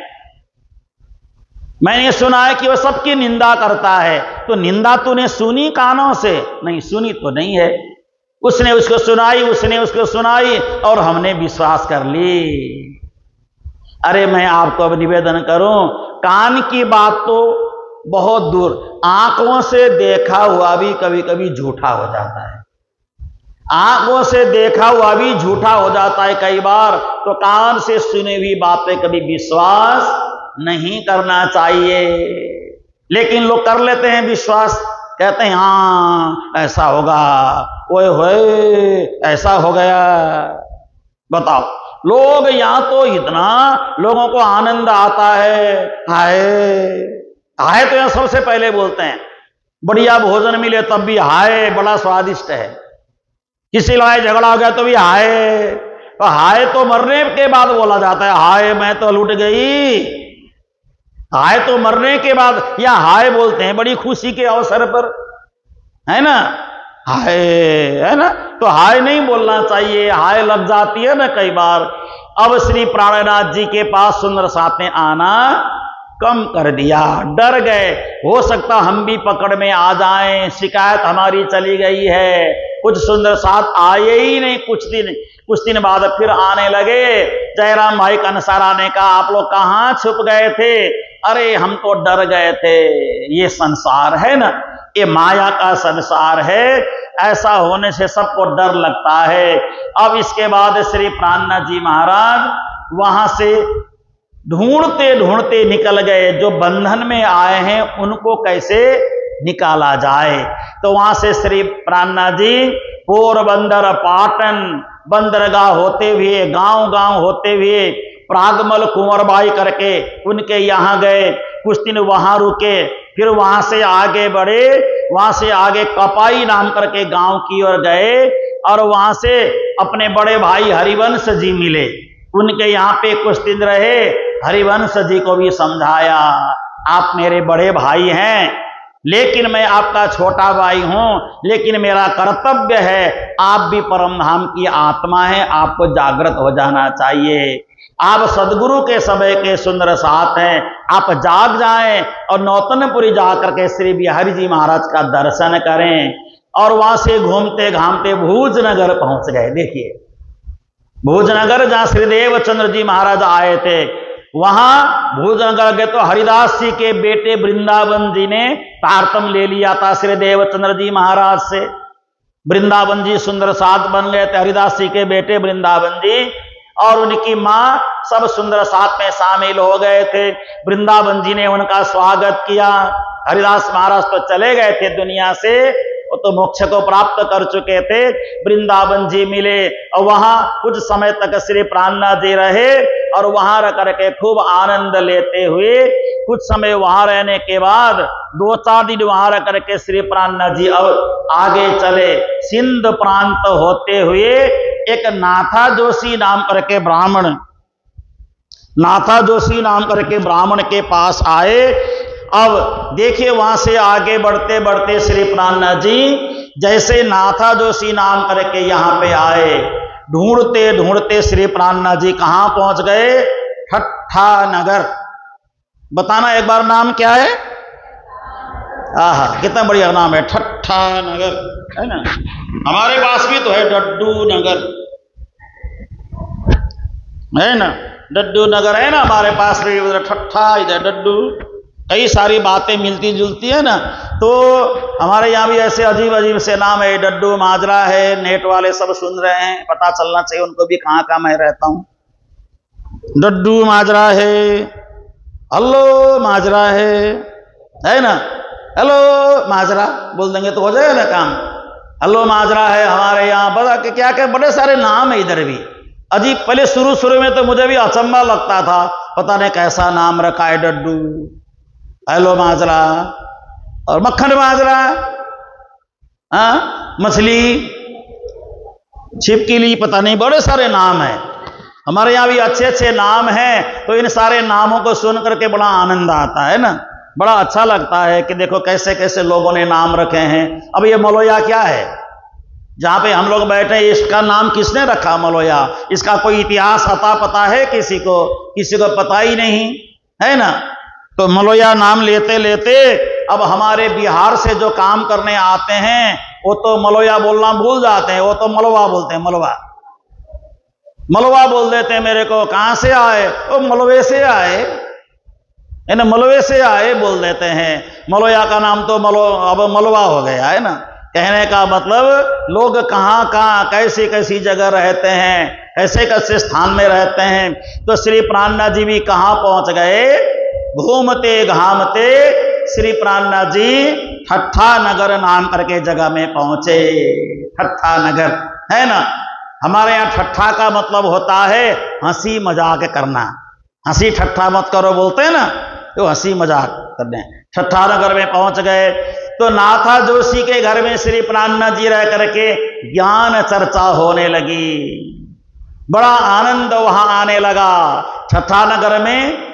मैंने सुना है कि वह सबकी निंदा करता है। तो निंदा तूने सुनी कानों से? नहीं सुनी तो नहीं है। उसने उसको सुनाई, उसने उसको सुनाई और हमने विश्वास कर ली। अरे मैं आपको अब निवेदन करूं, कान की बात तो बहुत दूर, आंखों से देखा हुआ भी कभी कभी झूठा हो जाता है। आंखों से देखा हुआ भी झूठा हो जाता है कई बार। तो कान से सुनी हुई बातें कभी विश्वास नहीं करना चाहिए। लेकिन लोग कर लेते हैं विश्वास, कहते हैं हाँ ऐसा होगा, ओए होए ऐसा हो गया। बताओ, लोग यहां तो इतना लोगों को आनंद आता है, हाय हाय तो यहां सबसे पहले बोलते हैं। बढ़िया भोजन मिले तब भी हाय, बड़ा स्वादिष्ट है। किसी लड़ाई झगड़ा हो गया तो भी हाय, तो हाय तो मरने के बाद बोला जाता है, हाय मैं तो लूट गई। हाय तो मरने के बाद, या हाय बोलते हैं बड़ी खुशी के अवसर पर, है ना, हाय, है ना, तो हाय नहीं बोलना चाहिए, हाय लग जाती है ना कई बार। अब श्री प्राणनाथ जी के पास सुंदर साथ ने आना कम कर दिया, डर गए, हो सकता हम भी पकड़ में आ जाएं, शिकायत हमारी चली गई है। कुछ सुंदर साथ आए ही नहीं, कुछ दिन कुछ दिन बाद फिर आने लगे। जयराम भाई कंसारा ने कहा आप लोग कहाँ छुप गए थे? अरे हम तो डर गए थे, ये संसार है ना, ये माया का संसार है, ऐसा होने से सबको डर लगता है। अब इसके बाद श्री प्राणनाथ जी महाराज वहां से ढूंढते ढूंढते निकल गए, जो बंधन में आए हैं उनको कैसे निकाला जाए। तो वहां से श्री प्राणनाथ जी पोरबंदर, पाटन, बंदरगाह होते हुए, गांव गांव होते हुए प्रागमल कुंवरबाई करके उनके यहाँ गए, कुछ दिन वहां रुके, फिर वहां से आगे बढ़े, वहां से आगे कपाई नाम करके गांव की ओर गए, और वहां से अपने बड़े भाई हरिवंश जी मिले, उनके यहाँ पे कुछ दिन रहे। हरिवंश जी को भी समझाया आप मेरे बड़े भाई हैं, लेकिन मैं आपका छोटा भाई हूं, लेकिन मेरा कर्तव्य है, आप भी परम धाम की आत्मा हैं, आपको जागृत हो जाना चाहिए। आप सदगुरु के समय के सुंदर साथ हैं, आप जाग जाएं और नौतनपुरी जाकर के श्री बिहारी जी महाराज का दर्शन करें। और वहां से घूमते घामते भूजनगर पहुंच गए। देखिए भूजनगर जहां श्रीदेव चंद्र जी महाराज आए थे, वहां भूजनगर गए तो हरिदास जी के बेटे वृंदावन जी ने तारतम ले लिया था श्रीदेव चंद्र जी महाराज से। वृंदावन जी सुंदर साथ बन गए थे, हरिदास जी के बेटे वृंदावन जी और उनकी मां सब सुंदर साथ में शामिल हो गए थे। वृंदावन जी ने उनका स्वागत किया। हरिदास महाराज तो चले गए थे दुनिया से, वो तो मोक्ष को प्राप्त कर चुके थे। वृंदावन जी मिले और वहां कुछ समय तक श्री प्राणनाथ जी रहे और वहां रह करके खूब आनंद लेते हुए कुछ समय वहां रहने के बाद दो चार दिन वहां रह करके श्री प्राणनाथ जी अब आगे चले। सिंध प्रांत होते हुए एक नाथा जोशी नाम करके ब्राह्मण नाथा जोशी नाम करके ब्राह्मण के पास आए। अब देखिए वहां से आगे बढ़ते बढ़ते श्री प्राणनाथ जी जैसे नाथा जोशी नाम करके यहाँ पे आए, ढूंढते ढूंढते श्री प्राणनाथ जी कहाँ पहुंच गए? ठट्ठा नगर। बताना एक बार नाम क्या है? आहा कितना बढ़िया नाम है, ठट्ठा नगर, है ना। हमारे पास भी तो है डड्डू नगर, है ना, डड्डू नगर है ना हमारे पास। ठट्ठा इधर डड्डू, कई सारी बातें मिलती जुलती है ना। तो हमारे यहाँ भी ऐसे अजीब अजीब से नाम है, डड्डू माजरा है, नेट वाले सब सुन रहे हैं, पता चलना चाहिए उनको भी कहाँ कहाँ मैं रहता हूँ। डड्डू माजरा है, हेलो माजरा है, है ना, हेलो माजरा बोल देंगे तो हो जाएगा ना काम। हेलो माजरा है हमारे यहाँ, बता के क्या क्या बड़े सारे नाम है इधर भी अजीब। पहले शुरू शुरू में तो मुझे भी अचंभा लगता था, पता नहीं कैसा नाम रखा है, डड्डू, हेलो माजरा और मक्खन माजरा, हाँ मछली, छिपकली, पता नहीं बड़े सारे नाम है हमारे यहाँ भी, अच्छे अच्छे नाम हैं। तो इन सारे नामों को सुन करके बड़ा आनंद आता है ना, बड़ा अच्छा लगता है कि देखो कैसे कैसे लोगों ने नाम रखे हैं। अब ये मलोया क्या है जहां पे हम लोग बैठे, इसका नाम किसने रखा मलोया? इसका कोई इतिहास अता पता है किसी को? किसी को पता ही नहीं है ना। तो मलोया नाम लेते लेते अब हमारे बिहार से जो काम करने आते हैं वो तो मलोया बोलना भूल जाते हैं, वो तो मलवा बोलते हैं, मलवा मलवा बोल देते हैं मेरे को। कहां से आए? वो मलवे से आए, है ना, मलवे से आए बोल देते हैं। मलोया का नाम तो मलो अब मलवा हो गया है ना। कहने का मतलब लोग कहाँ कहाँ कैसी कैसी जगह रहते हैं, कैसे कैसे स्थान में रहते हैं। तो श्री प्राणनाथ जी भी कहाँ पहुंच गए? घूमते घामते श्री प्राणनाथ जी ठट्ठा नगर नाम करके जगह में पहुंचे। ठट्ठा नगर है ना, हमारे यहाँ ठट्ठा का मतलब होता है हंसी मजाक करना। हंसी ठट्ठा मत करो बोलते हैं ना, तो हंसी मजाक करने। ठट्ठा नगर में पहुंच गए तो नाथा जोशी के घर में श्री प्राणनाथ जी रह करके ज्ञान चर्चा होने लगी। बड़ा आनंद वहां आने लगा। ठट्ठा नगर में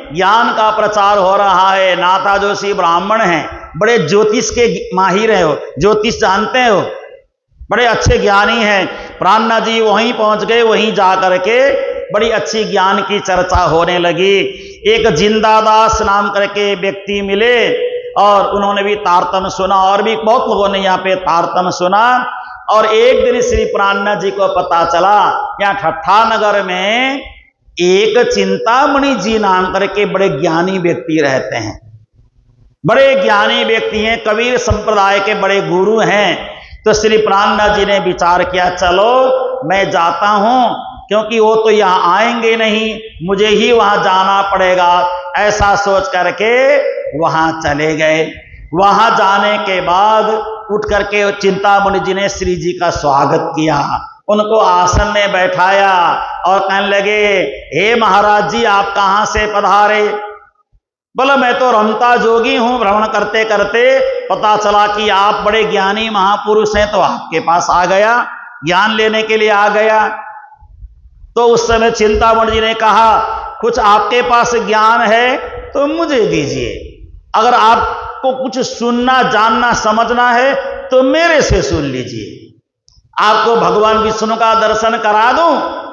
ज्ञान का प्रचार हो रहा है। नाथा जोशी ब्राह्मण हैं, बड़े ज्योतिष के माहिर हैं, हो ज्योतिष जानते हो, बड़े अच्छे ज्ञानी हैं। प्राणनाथ जी वहीं पहुंच गए, वहीं जा करके बड़ी अच्छी ज्ञान की चर्चा होने लगी। एक जिंदादास नाम करके व्यक्ति मिले और उन्होंने भी तारतम सुना, और भी बहुत लोगों ने यहाँ पे तारतम सुना। और एक दिन श्री प्राणनाथ जी को पता चला यहाँ ठट्ठा नगर में एक चिंतामणि जी नाम करके बड़े ज्ञानी व्यक्ति रहते हैं, बड़े ज्ञानी व्यक्ति हैं, कबीर संप्रदाय के बड़े गुरु हैं। तो श्री प्राणनाथ जी ने विचार किया, चलो मैं जाता हूं, क्योंकि वो तो यहाँ आएंगे नहीं, मुझे ही वहां जाना पड़ेगा। ऐसा सोच करके वहां चले गए। वहां जाने के बाद उठ करके चिंतामणि जी ने श्री जी का स्वागत किया, उनको आसन में बैठाया और कहने लगे, हे महाराज जी आप कहां से पधारे? बोला मैं तो रमता जोगी हूं, भ्रमण करते करते पता चला कि आप बड़े ज्ञानी महापुरुष हैं, तो आपके पास आ गया, ज्ञान लेने के लिए आ गया। तो उस समय चिंतामणि जी ने कहा, कुछ आपके पास ज्ञान है तो मुझे दीजिए, अगर आपको कुछ सुनना जानना समझना है तो मेरे से सुन लीजिए। आपको भगवान विष्णु का दर्शन करा दूं,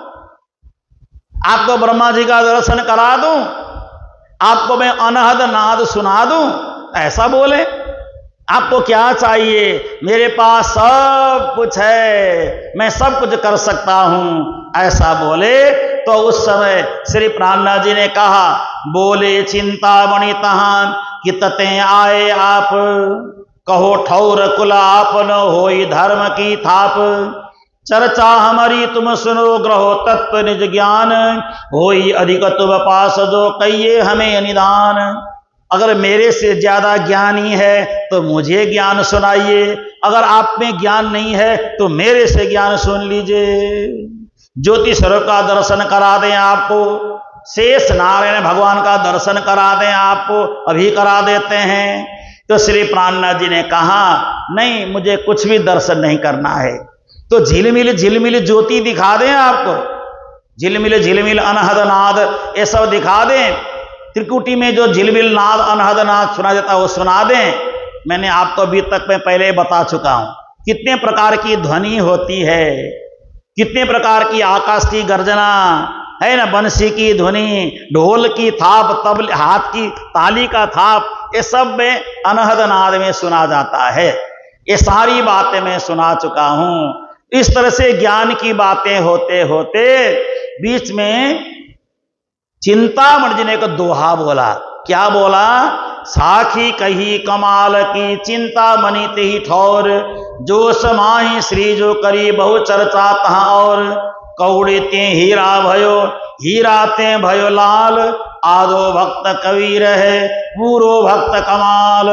आपको ब्रह्मा जी का दर्शन करा दूं, आपको मैं अनहद नाद सुना दूं, ऐसा बोले। आपको क्या चाहिए? मेरे पास सब कुछ है, मैं सब कुछ कर सकता हूं, ऐसा बोले। तो उस समय श्री प्राणनाथ जी ने कहा, बोले चिंतामणि तहां कि तते आए आप, कहो ठौर कुला आपन होई धर्म की थाप, चर्चा हमारी तुम सुनो ग्रहो तत्व निज ज्ञान, होई अधिक तुम पास जो कहिए हमें निदान। अगर मेरे से ज्यादा ज्ञानी है तो मुझे ज्ञान सुनाइए, अगर आप में ज्ञान नहीं है तो मेरे से ज्ञान सुन लीजिए। ज्योतिष स्वरूप का दर्शन करा दें आपको, शेष नारायण भगवान का दर्शन करा दें आपको, अभी करा देते हैं। तो श्री प्राणनाथ जी ने कहा, नहीं मुझे कुछ भी दर्शन नहीं करना है, तो झिलमिल झिलमिल ज्योति दिखा दें आपको, झिलमिल झिलमिल अनहद नाद ये सब दिखा दें। त्रिकुटी में जो झिलमिल नाद अनहद नाद सुना देता है वो सुना दें। मैंने आपको अभी तक मैं पहले बता चुका हूं कितने प्रकार की ध्वनि होती है, कितने प्रकार की आकाश की गर्जना है ना, बंसी की ध्वनि, ढोल की थाप, तबले हाथ की ताली का थाप, ये सब में अनहद नाद में सुना जाता है। ये सारी बातें मैं सुना चुका हूं। इस तरह से ज्ञान की बातें होते होते बीच में चिंतामणि जी ने एक दोहा बोला। क्या बोला? साखी कही कमाल की चिंतामणि ते ही ठौर, जो समाही श्री जो करी बहु चर्चा तहां और, कौड़े ते हीरा भयो हीरा ते भयो लाल, आदो भक्त कबीर है पूरो भक्त कमाल।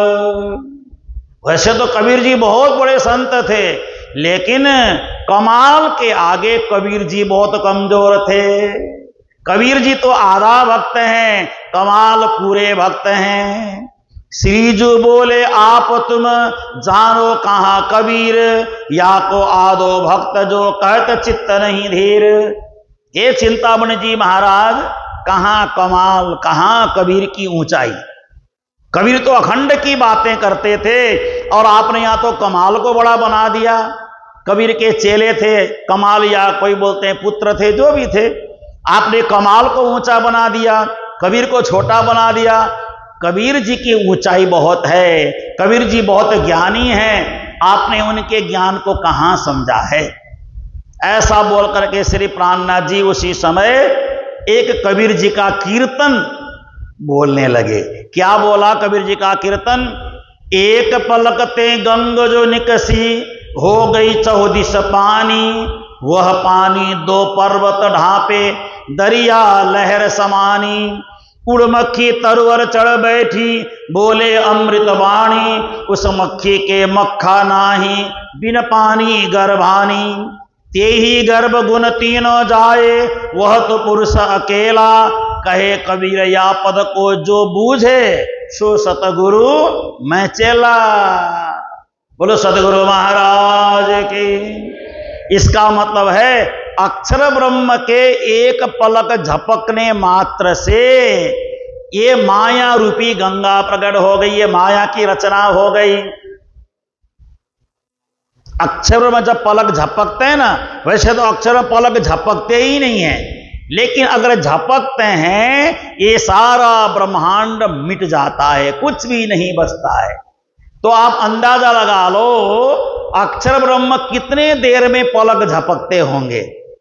वैसे तो कबीर जी बहुत बड़े संत थे, लेकिन कमाल के आगे कबीर जी बहुत कमजोर थे। कबीर जी तो आधा भक्त हैं, कमाल पूरे भक्त हैं। श्री जो बोले आप तुम जानो कहां कबीर, या को आदो भक्त जो कहत चित्त नहीं धीर। ये चिंतामणि जी महाराज, कहां कमाल कहां कबीर की ऊंचाई। कबीर तो अखंड की बातें करते थे और आपने यहां तो कमाल को बड़ा बना दिया। कबीर के चेले थे, कमाल या कोई बोलते हैं पुत्र थे, जो भी थे, आपने कमाल को ऊंचा बना दिया, कबीर को छोटा बना दिया। कबीर जी की ऊंचाई बहुत है, कबीर जी बहुत ज्ञानी हैं, आपने उनके ज्ञान को कहां समझा है। ऐसा बोल करके श्री प्राणनाथ जी उसी समय एक कबीर जी का कीर्तन बोलने लगे। क्या बोला कबीर जी का कीर्तन? एक पलकते गंग जो निकसी, हो गई चौदिस पानी, वह पानी दो पर्वत ढांपे, दरिया लहर समानी। उड़ मक्खी तरवर चढ़ बैठी, बोले अमृत वाणी, उस मक्खी के मक्खा नाही, बिन पानी गर्भानी। ते ही गर्भ गुण तीनों जाए, वह तो पुरुष अकेला, कहे कबीर या पद को जो बूझे, सो सतगुरु मैं चेला। बोलो सतगुरु महाराज की। इसका मतलब है अक्षर ब्रह्म के एक पलक झपकने मात्र से ये माया रूपी गंगा प्रकट हो गई, ये माया की रचना हो गई। अक्षर में जब पलक झपकते हैं ना, वैसे तो अक्षर में पलक झपकते ही नहीं है, लेकिन अगर झपकते हैं ये सारा ब्रह्मांड मिट जाता है, कुछ भी नहीं बचता है। तो आप अंदाजा लगा लो अक्षर ब्रह्म कितने देर में पलक झपकते होंगे,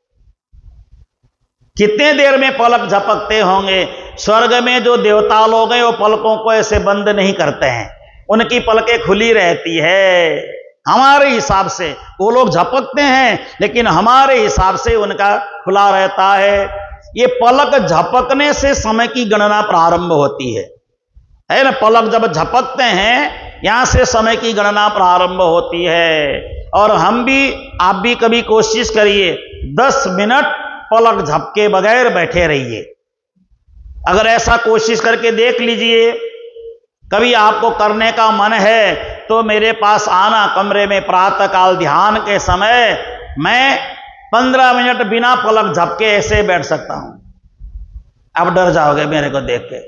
कितने देर में पलक झपकते होंगे। स्वर्ग में जो देवता लोग हैं वो पलकों को ऐसे बंद नहीं करते हैं, उनकी पलकें खुली रहती है। हमारे हिसाब से वो लोग झपकते हैं, लेकिन हमारे हिसाब से उनका खुला रहता है। ये पलक झपकने से समय की गणना प्रारंभ होती है, है ना। पलक जब झपकते हैं यहां से समय की गणना प्रारंभ होती है। और हम भी, आप भी कभी कोशिश करिए, दस मिनट पलक झपके बगैर बैठे रहिए। अगर ऐसा कोशिश करके देख लीजिए, कभी आपको करने का मन है तो मेरे पास आना कमरे में, प्रातः काल ध्यान के समय मैं पंद्रह मिनट बिना पलक झपके ऐसे बैठ सकता हूं। आप डर जाओगे मेरे को देख के,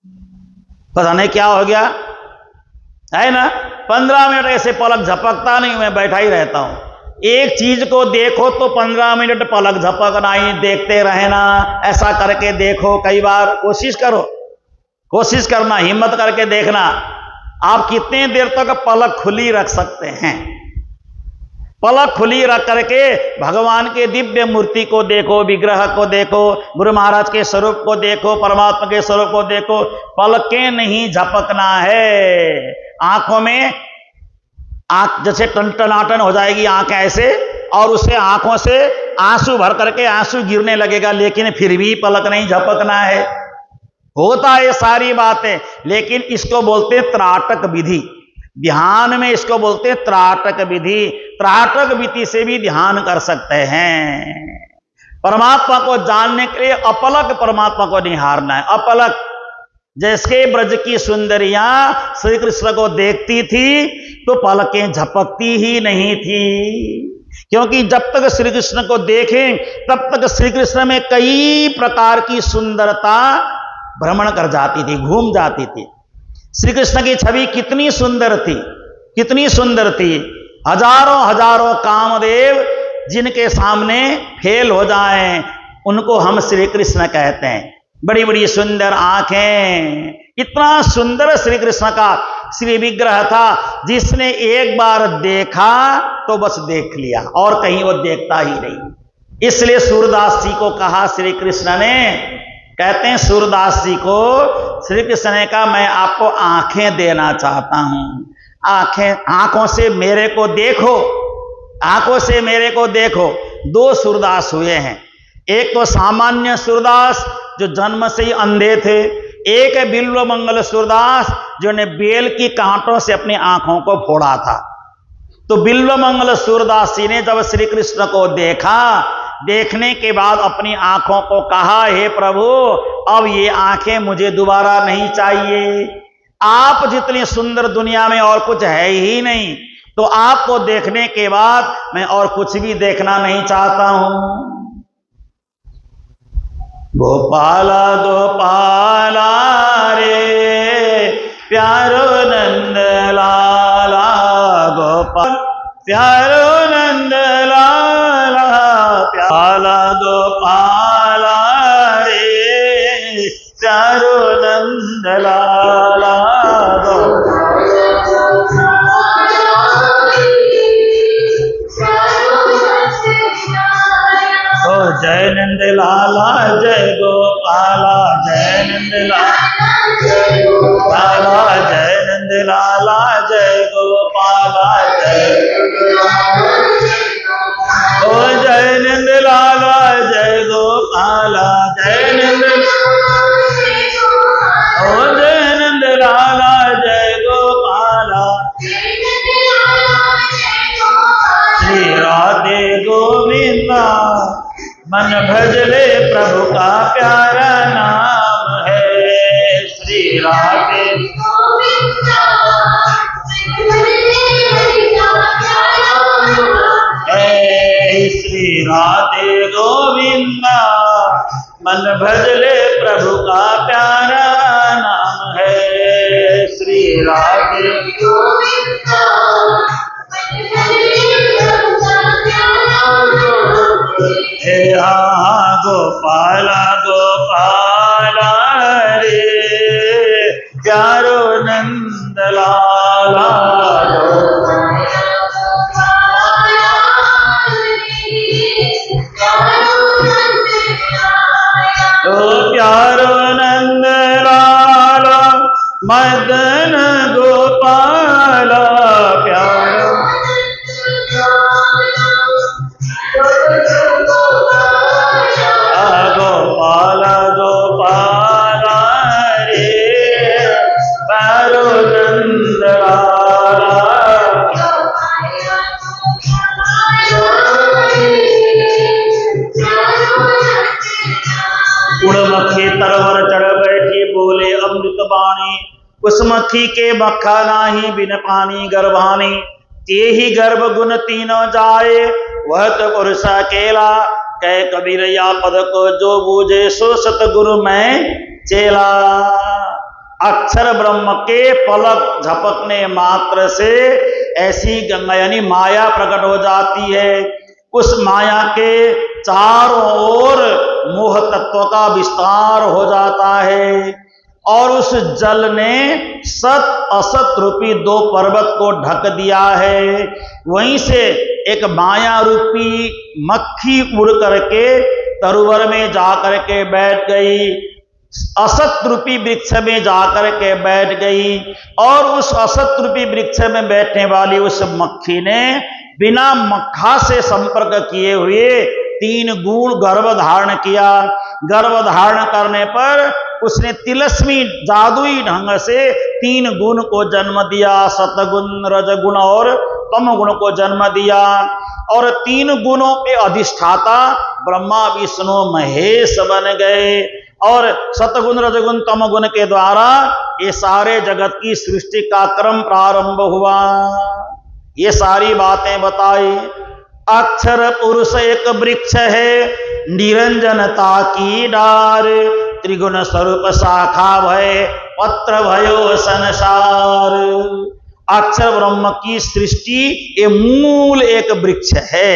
पता नहीं क्या हो गया, है ना। पंद्रह मिनट ऐसे पलक झपकता नहीं, मैं बैठा ही रहता हूं। एक चीज को देखो तो पंद्रह मिनट पलक झपकना ही, देखते रहना, ऐसा करके देखो। कई बार कोशिश करो, कोशिश करना, हिम्मत करके देखना आप कितने देर तक पलक खुली रख सकते हैं। पलक खुली रख करके भगवान के दिव्य मूर्ति को देखो, विग्रह को देखो, गुरु महाराज के स्वरूप को देखो, परमात्मा के स्वरूप को देखो। पलकें नहीं झपकना है। आंखों में आंख जैसे टनटनाटन हो जाएगी आंख ऐसे, और उसे आंखों से आंसू भर करके आंसू गिरने लगेगा, लेकिन फिर भी पलक नहीं झपकना है। होता है सारी बातें, लेकिन इसको बोलते हैं त्राटक विधि। ध्यान में इसको बोलते हैं त्राटक विधि। त्राटक विधि से भी ध्यान कर सकते हैं। परमात्मा को जानने के लिए अपलक परमात्मा को निहारना है। अपलक जैसे ब्रज की सुंदरियां श्री कृष्ण को देखती थी तो पलकें झपकती ही नहीं थी, क्योंकि जब तक श्री कृष्ण को देखें तब तक श्री कृष्ण में कई प्रकार की सुंदरता भ्रमण कर जाती थी, घूम जाती थी। श्री कृष्ण की छवि कितनी सुंदर थी, कितनी सुंदर थी। हजारों हजारों कामदेव जिनके सामने फेल हो जाएं, उनको हम श्री कृष्ण कहते हैं। बड़ी बड़ी सुंदर आंखें, इतना सुंदर श्री कृष्ण का श्री विग्रह था, जिसने एक बार देखा तो बस देख लिया और कहीं वो देखता ही नहीं। इसलिए सूरदास जी को कहा श्री कृष्ण ने, कहते हैं सूरदास जी को श्री कृष्ण ने कहा, मैं आपको आंखें देना चाहता हूं। आंखें, आंखों से मेरे को देखो, आंखों से मेरे को देखो। दो सूरदास हुए हैं, एक तो सामान्य सूरदास जो जन्म से ही अंधे थे, एक है बिल्व मंगल सूरदास जिन्होंने बेल की कांटों से अपनी आंखों को फोड़ा था। तो बिल्व मंगल सूरदास जी ने जब श्री कृष्ण को देखा, देखने के बाद अपनी आंखों को कहा, हे प्रभु अब ये आंखें मुझे दोबारा नहीं चाहिए। आप जितनी सुंदर दुनिया में और कुछ है ही नहीं, तो आपको देखने के बाद मैं और कुछ भी देखना नहीं चाहता हूं। गोपाला गोपाला रे प्यारो नंद लाला, गोपाल प्यारो नंद लाला, प्याला गोपाला रे प्यारो नंद लाला। ओ जय नंद लाला जय गोपाला, जय नंद लाला जय गोपाला, जय नंद लाला जय गोपाला, जय ओ जय नंद लाला जय गोपाला, जय नंद ओ जय नंद लाला जय गोपाला। श्री राधे गोविंदा मन भजले प्रभु का प्यारा नाम है। श्री राधे गोविंदा श्री राधे गोविंदा मन भजले प्रभु का प्यारा नाम है श्री राधे हे हाँ गोपाला गोपाला रे प्यारो नंद लाला तो प्यारो नंद लाला मदन गोपाला प्यारो गोपाला गोपाला रे प्यारो नंद लाला उड़मक्खी तरवर चढ़ बैठी बोले अमृत बाणी उस मक्खी के मक्खा नाही बिन पानी गर्भानी ते ही गर्भ गुण तीनों जाए वह तो पुरुष अकेला कह कबीर या पद को जो बूझे सो सतगुरु में चेला। अक्षर ब्रह्म के पलक झपकने मात्र से ऐसी गंगा यानी माया प्रकट हो जाती है। उस माया के चारों ओर मोह तत्व का विस्तार हो जाता है और उस जल ने सत असत रूपी दो पर्वत को ढक दिया है। वहीं से एक माया रूपी मक्खी उड़ करके तरुवर में जाकर के बैठ गई, असत रूपी वृक्ष में जाकर के बैठ गई और उस असत रूपी वृक्ष में बैठने वाली उस मक्खी ने बिना मक्खा से संपर्क किए हुए तीन गुण गर्भ धारण किया। गर्भ धारण करने पर उसने तिलस्मी जादुई ढंग से तीन गुण को जन्म दिया, सतगुण रजगुण और तम गुण को जन्म दिया और तीन गुणों के अधिष्ठाता ब्रह्मा विष्णु महेश बन गए और सतगुण रजगुण तम गुण के द्वारा ये सारे जगत की सृष्टि का क्रम प्रारंभ हुआ। ये सारी बातें बताई। अक्षर पुरुष एक वृक्ष है निरंजनता की डार त्रिगुण स्वरूप शाखा भय पत्र भयो संसार। अक्षर ब्रह्म की सृष्टि ये मूल एक वृक्ष है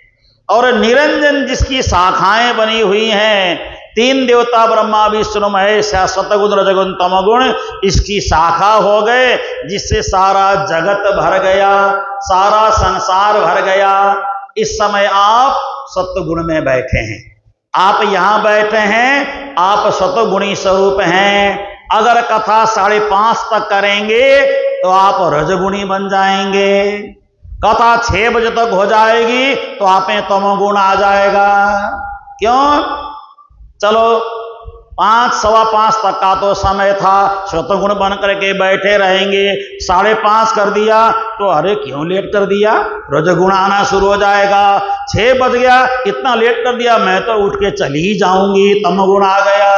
और निरंजन जिसकी शाखाएं बनी हुई हैं, तीन देवता ब्रह्मा विष्णु महेश सतगुण रजगुण तमगुण इसकी शाखा हो गए, जिससे सारा जगत भर गया, सारा संसार भर गया। इस समय आप सत्वगुण में बैठे हैं, आप यहां बैठे हैं, आप सत्वगुणी स्वरूप हैं। अगर कथा साढ़े पांच तक करेंगे तो आप रजगुणी बन जाएंगे, कथा छह बजे तक हो जाएगी तो आप में तमोगुण आ जाएगा। क्यों? चलो पांच सवा पांच तक का तो समय था, सत्वगुण बन करके बैठे रहेंगे, साढ़े पांच कर दिया तो अरे क्यों लेट कर दिया, रजगुण आना शुरू हो जाएगा। छह बज गया, इतना लेट कर दिया, मैं तो उठ के चली ही जाऊंगी, तमगुण आ गया।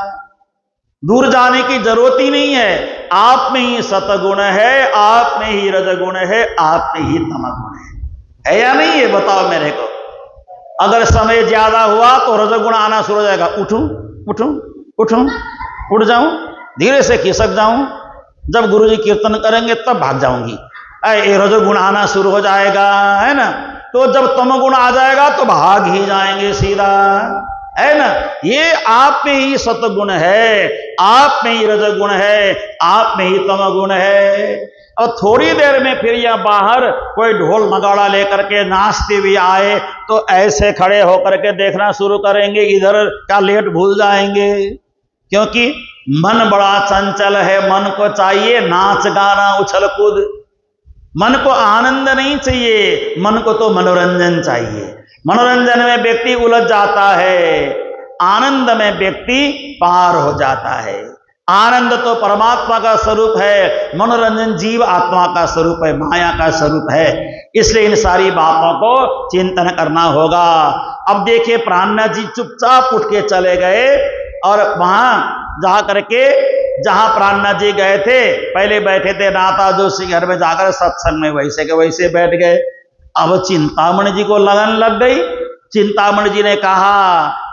दूर जाने की जरूरत ही नहीं है, आप में ही सतगुण है, आप में ही रजगुण है, आप में ही तमगुण है, है या नहीं? ये बताओ मेरे को। अगर समय ज्यादा हुआ तो रजगुण आना शुरू हो जाएगा, उठूं उठूं उठूं उठ जाऊं, धीरे से खिसक जाऊं, जब गुरुजी कीर्तन करेंगे तब भाग जाऊंगी, ये रजगुण आना शुरू हो जाएगा, है ना? तो जब तमगुण आ जाएगा तो भाग ही जाएंगे सीधा, है ना? ये आप में ही सतगुण है, आप में ही रजगुण है, आप में ही तमगुण है। और थोड़ी देर में फिर या बाहर कोई ढोल नगाड़ा लेकर के नाचते भी आए तो ऐसे खड़े होकर के देखना शुरू करेंगे, इधर का लेट भूल जाएंगे, क्योंकि मन बड़ा चंचल है। मन को चाहिए नाच गाना उछल कूद, मन को आनंद नहीं चाहिए, मन को तो मनोरंजन चाहिए। मनोरंजन में व्यक्ति उलझ जाता है, आनंद में व्यक्ति पार हो जाता है। आनंद तो परमात्मा का स्वरूप है, मनोरंजन जीव आत्मा का स्वरूप है, माया का स्वरूप है। इसलिए इन सारी बातों को चिंतन करना होगा। अब देखिए प्राणनाथ जी चुपचाप उठ के चले गए और वहां जा करके जहां प्राणनाथ जी गए थे, पहले बैठे थे नाथा जोशी घर में जाकर सत्संग में, वैसे के वैसे बैठ गए। अब चिंतामणि जी को लगन लग गई। चिंतामणि जी ने कहा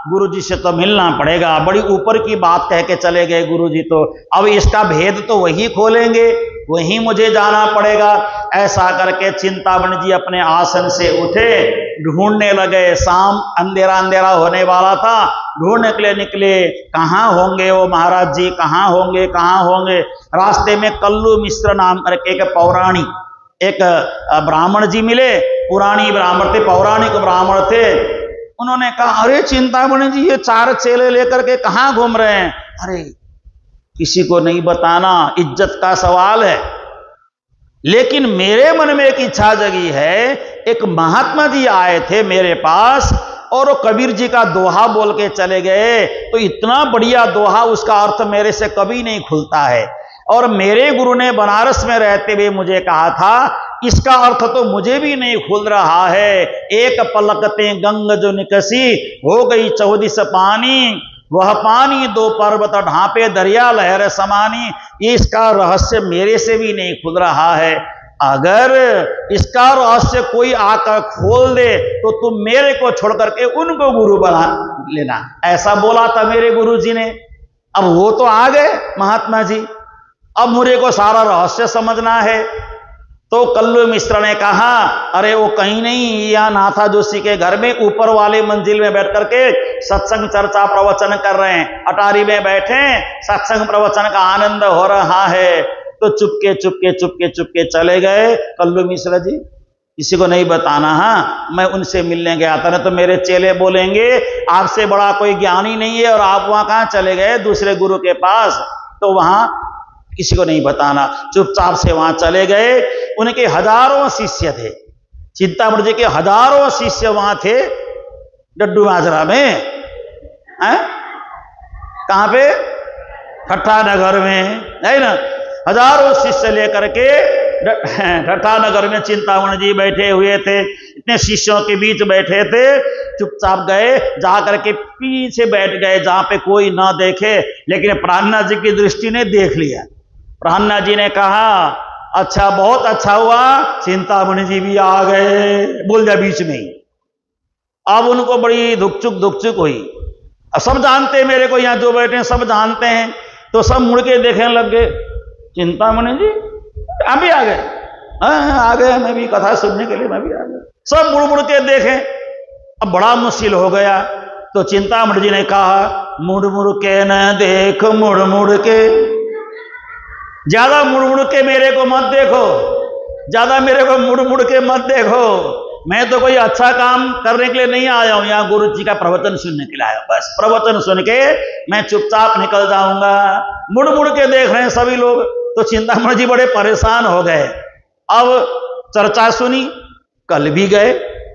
गुरुजी से तो मिलना पड़ेगा। बड़ी ऊपर की बात कह के चले गए गुरुजी, तो अब इसका भेद तो वही खोलेंगे, वही मुझे जाना पड़ेगा। ऐसा करके चिंतामणि जी अपने आसन से उठे, ढूंढने लगे। शाम अंधेरा अंधेरा होने वाला था, ढूंढने के लिए निकले। कहाँ होंगे वो महाराज जी, कहाँ होंगे कहाँ होंगे। रास्ते में कल्लू मिश्र नाम करके एक पौराणिक, एक ब्राह्मण जी मिले। पुरानी ब्राह्मण थे, पौराणिक ब्राह्मण थे। उन्होंने कहा, अरे चिंतामणि जी ये चार चेले लेकर के कहाँ घूम रहे हैं? अरे किसी को नहीं बताना, इज्जत का सवाल है। लेकिन मेरे मन में एक इच्छा जगी है। एक महात्मा जी आए थे मेरे पास और वो कबीर जी का दोहा बोल के चले गए। तो इतना बढ़िया दोहा, उसका अर्थ मेरे से कभी नहीं खुलता है। और मेरे गुरु ने बनारस में रहते हुए मुझे कहा था, इसका अर्थ तो मुझे भी नहीं खुल रहा है। एक पलकते गंग जो निकसी, हो गई चौदिस पानी, वह पानी दो पर्वत ढांपे दरिया लहर समानी। इसका रहस्य मेरे से भी नहीं खुल रहा है। अगर इसका रहस्य कोई आकर खोल दे तो तुम मेरे को छोड़ करके उनको गुरु बना लेना, ऐसा बोला था मेरे गुरु जी ने। अब वो तो आ गए महात्मा जी, अब मुझे को सारा रहस्य समझना है। तो कल्लू मिश्र ने कहा, अरे वो कहीं नहीं, यहाँ नाथा जोशी के घर में ऊपर वाले मंजिल में बैठ करके सत्संग चर्चा प्रवचन कर रहे हैं। अटारी में बैठे, सत्संग प्रवचन का आनंद हो रहा है। तो चुपके चुपके चुपके चुपके चले गए कल्लू मिश्र जी, किसी को नहीं बताना। हाँ, मैं उनसे मिलने गया था, ना तो मेरे चेले बोलेंगे आपसे बड़ा कोई ज्ञानी नहीं है और आप वहां कहां चले गए दूसरे गुरु के पास। तो वहां किसी को नहीं बताना, चुपचाप से वहां चले गए। उनके हजारों शिष्य थे, चिंतामणि जी के हजारों शिष्य वहां थे डड्डू माजरा में। कहां पे? ठट्ठा नगर में, है ना। हजारों शिष्य लेकर के ठट्ठा नगर में चिंतामणि जी बैठे हुए थे। इतने शिष्यों के बीच बैठे थे, चुपचाप गए, जाकर के पीछे बैठ गए जहां पे कोई ना देखे। लेकिन प्राणनाथ जी की दृष्टि ने देख लिया। प्राणनाथ जी ने कहा, अच्छा बहुत अच्छा हुआ, चिंतामणि जी भी आ गए, बोल दिया बीच में ही। अब उनको बड़ी धुकचुक धुकचुक हुई। अब सब जानते हैं मेरे को, यहाँ जो बैठे हैं सब जानते हैं। तो सब मुड़ के देखने लग गए, चिंतामणि जी आप भी आ गए? हाँ आ गए, मैं भी कथा सुनने के लिए मैं भी आ गया। सब मुड़ मुड़ के देखें। अब बड़ा मुश्किल हो गया। तो चिंतामणि जी ने कहा, मुड़ मुड़ के न देख, मुड़ मुड़ के, ज्यादा मुड़ मुड़ के मेरे को मत देखो, ज्यादा मेरे को मुड़ मुड़ के मत देखो। मैं तो कोई अच्छा काम करने के लिए नहीं आया हूं, यहाँ गुरु जी का प्रवचन सुनने के लिए आया हूं। बस प्रवचन सुन के मैं चुपचाप निकल जाऊंगा। मुड़ मुड़ के देख रहे हैं सभी लोग। तो चिंतामणि जी बड़े परेशान हो गए। अब चर्चा सुनी, कल भी गए,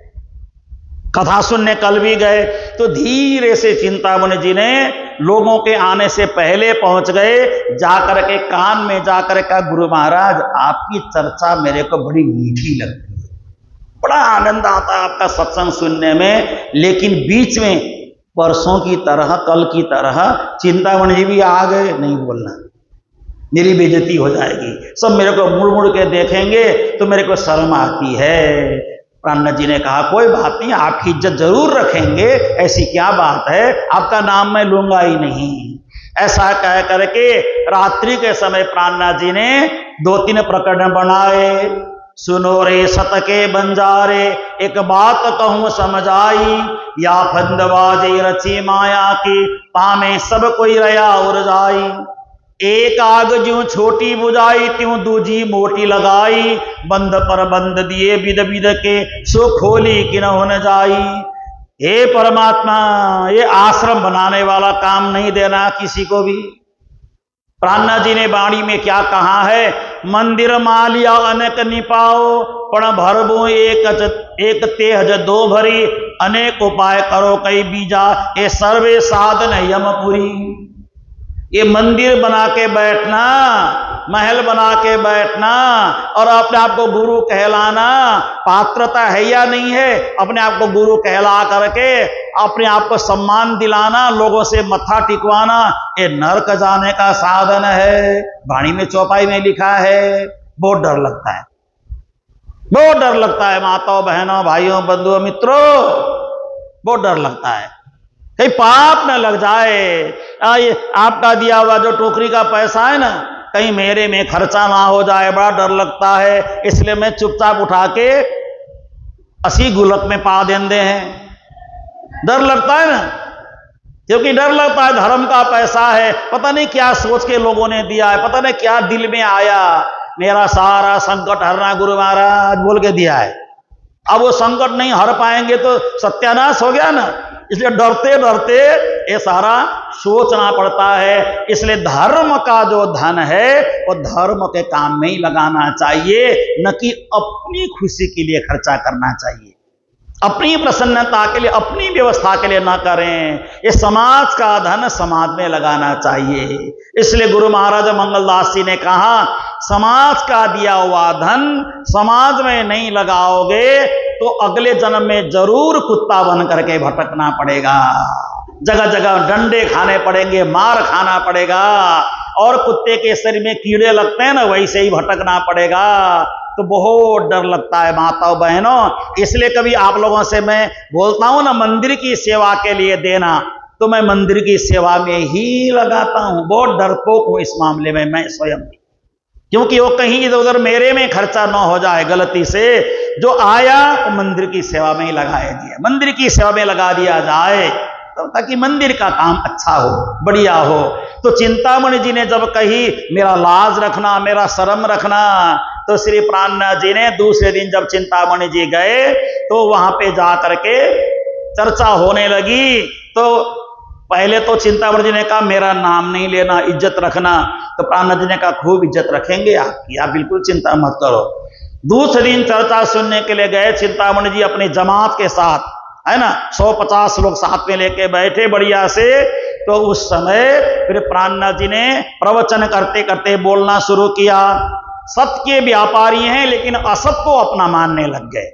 कथा सुनने कल भी गए। तो धीरे से चिंतामणि जी ने लोगों के आने से पहले पहुंच गए। जाकर के कान में जाकर का, गुरु महाराज आपकी चर्चा मेरे को बड़ी मीठी लगती है, बड़ा आनंद आता है आपका सत्संग सुनने में। लेकिन बीच में परसों की तरह, कल की तरह चिंतामणि जी भी आ गए, नहीं बोलना, मेरी बेइज्जती हो जाएगी। सब मेरे को मुड़ मुड़ के देखेंगे तो मेरे को शर्म आती है। प्राणनाथ जी ने कहा, कोई बात नहीं, आपकी इज्जत जरूर रखेंगे, ऐसी क्या बात है, आपका नाम मैं लूंगा ही नहीं। ऐसा कह करके रात्रि के समय प्राणनाथ जी ने दो तीन प्रकरण बनाए। सुनो रे सतके बंजारे, एक बात कहूं समझ आई, या फंदबाजे रची माया की, पामे सब कोई रया उर जाई। एक आग ज्यों छोटी बुझाई, त्यों दूजी मोटी लगाई, बंद पर बंद दिए बिद बिद के, सो खोली कि न हो न जाई। हे परमात्मा, ये आश्रम बनाने वाला काम नहीं देना किसी को भी। प्राणनाथ जी ने वाणी में क्या कहा है, मंदिर मालिया अनेक निपाओ, पण भरबो एक एक तेहज दो भरी, अनेक उपाय करो कई बीजा, ये सर्वे साधन यमपुरी। ये मंदिर बना के बैठना, महल बना के बैठना और अपने आप को गुरु कहलाना, पात्रता है या नहीं है, अपने आप को गुरु कहला करके अपने आप को सम्मान दिलाना, लोगों से मत्था टिकवाना, ये नरक जाने का साधन है। वाणी में चौपाई में लिखा है। बहुत डर लगता है, बहुत डर लगता है माताओं बहनों भाइयों बंधुओं मित्रों, बहुत डर लगता है। कहीं पाप न लग जाए। आ, ये आपका दिया हुआ जो टोकरी का पैसा है ना, कहीं मेरे में खर्चा ना हो जाए, बड़ा डर लगता है, इसलिए मैं चुपचाप उठा के असी गुलक में पा देंदे हैं। डर लगता है ना, क्योंकि डर लगता है धर्म का पैसा है, पता नहीं क्या सोच के लोगों ने दिया है, पता नहीं क्या दिल में आया, मेरा सारा संकट हरना गुरु महाराज बोल के दिया है। अब वो संकट नहीं हर पाएंगे तो सत्यानाश हो गया ना, इसलिए डरते डरते ये सारा सोचना पड़ता है। इसलिए धर्म का जो धन है वो धर्म के काम में ही लगाना चाहिए, न कि अपनी खुशी के लिए खर्चा करना चाहिए, अपनी प्रसन्नता के लिए, अपनी व्यवस्था के लिए ना करें। ये समाज का धन समाज में लगाना चाहिए। इसलिए गुरु महाराज मंगलदास जी ने कहा, समाज का दिया हुआ धन समाज में नहीं लगाओगे तो अगले जन्म में जरूर कुत्ता बन करके भटकना पड़ेगा, जगह जगह डंडे खाने पड़ेंगे, मार खाना पड़ेगा, और कुत्ते के शरीर में कीड़े लगते हैं ना, वैसे ही भटकना पड़ेगा। तो बहुत डर लगता है माताओं बहनों। इसलिए कभी आप लोगों से मैं बोलता हूं ना, मंदिर की सेवा के लिए देना, तो मैं मंदिर की सेवा में ही लगाता हूं। बहुत डरपोक हूं इस मामले में मैं स्वयं भी, क्योंकि वो कहीं इधर उधर मेरे में खर्चा ना हो जाए गलती से। जो आया वो मंदिर की सेवा में ही लगाया दिया, मंदिर की सेवा में लगा दिया जाए, तो ताकि मंदिर का काम अच्छा हो, बढ़िया हो। तो चिंतामणि जी ने जब कही मेरा लाज रखना, मेरा शर्म रखना, तो श्री प्राणनाथ जी ने दूसरे दिन जब चिंतामणि जी गए तो वहां पे जा करके चर्चा होने लगी। तो पहले तो चिंतामणि जी ने कहा मेरा नाम नहीं लेना, इज्जत रखना। तो प्राणनाथ जी ने कहा खूब इज्जत रखेंगे आपकी, आप बिल्कुल चिंता मत करो। दूसरे दिन चर्चा सुनने के लिए गए चिंतामणि जी अपनी जमात के साथ, है ना, सौ पचास लोग साथ में लेके बैठे बढ़िया से। तो उस समय फिर प्राणनाथ जी ने प्रवचन करते करते बोलना शुरू किया। सत्य के व्यापारी हैं लेकिन असत को अपना मानने लग गए।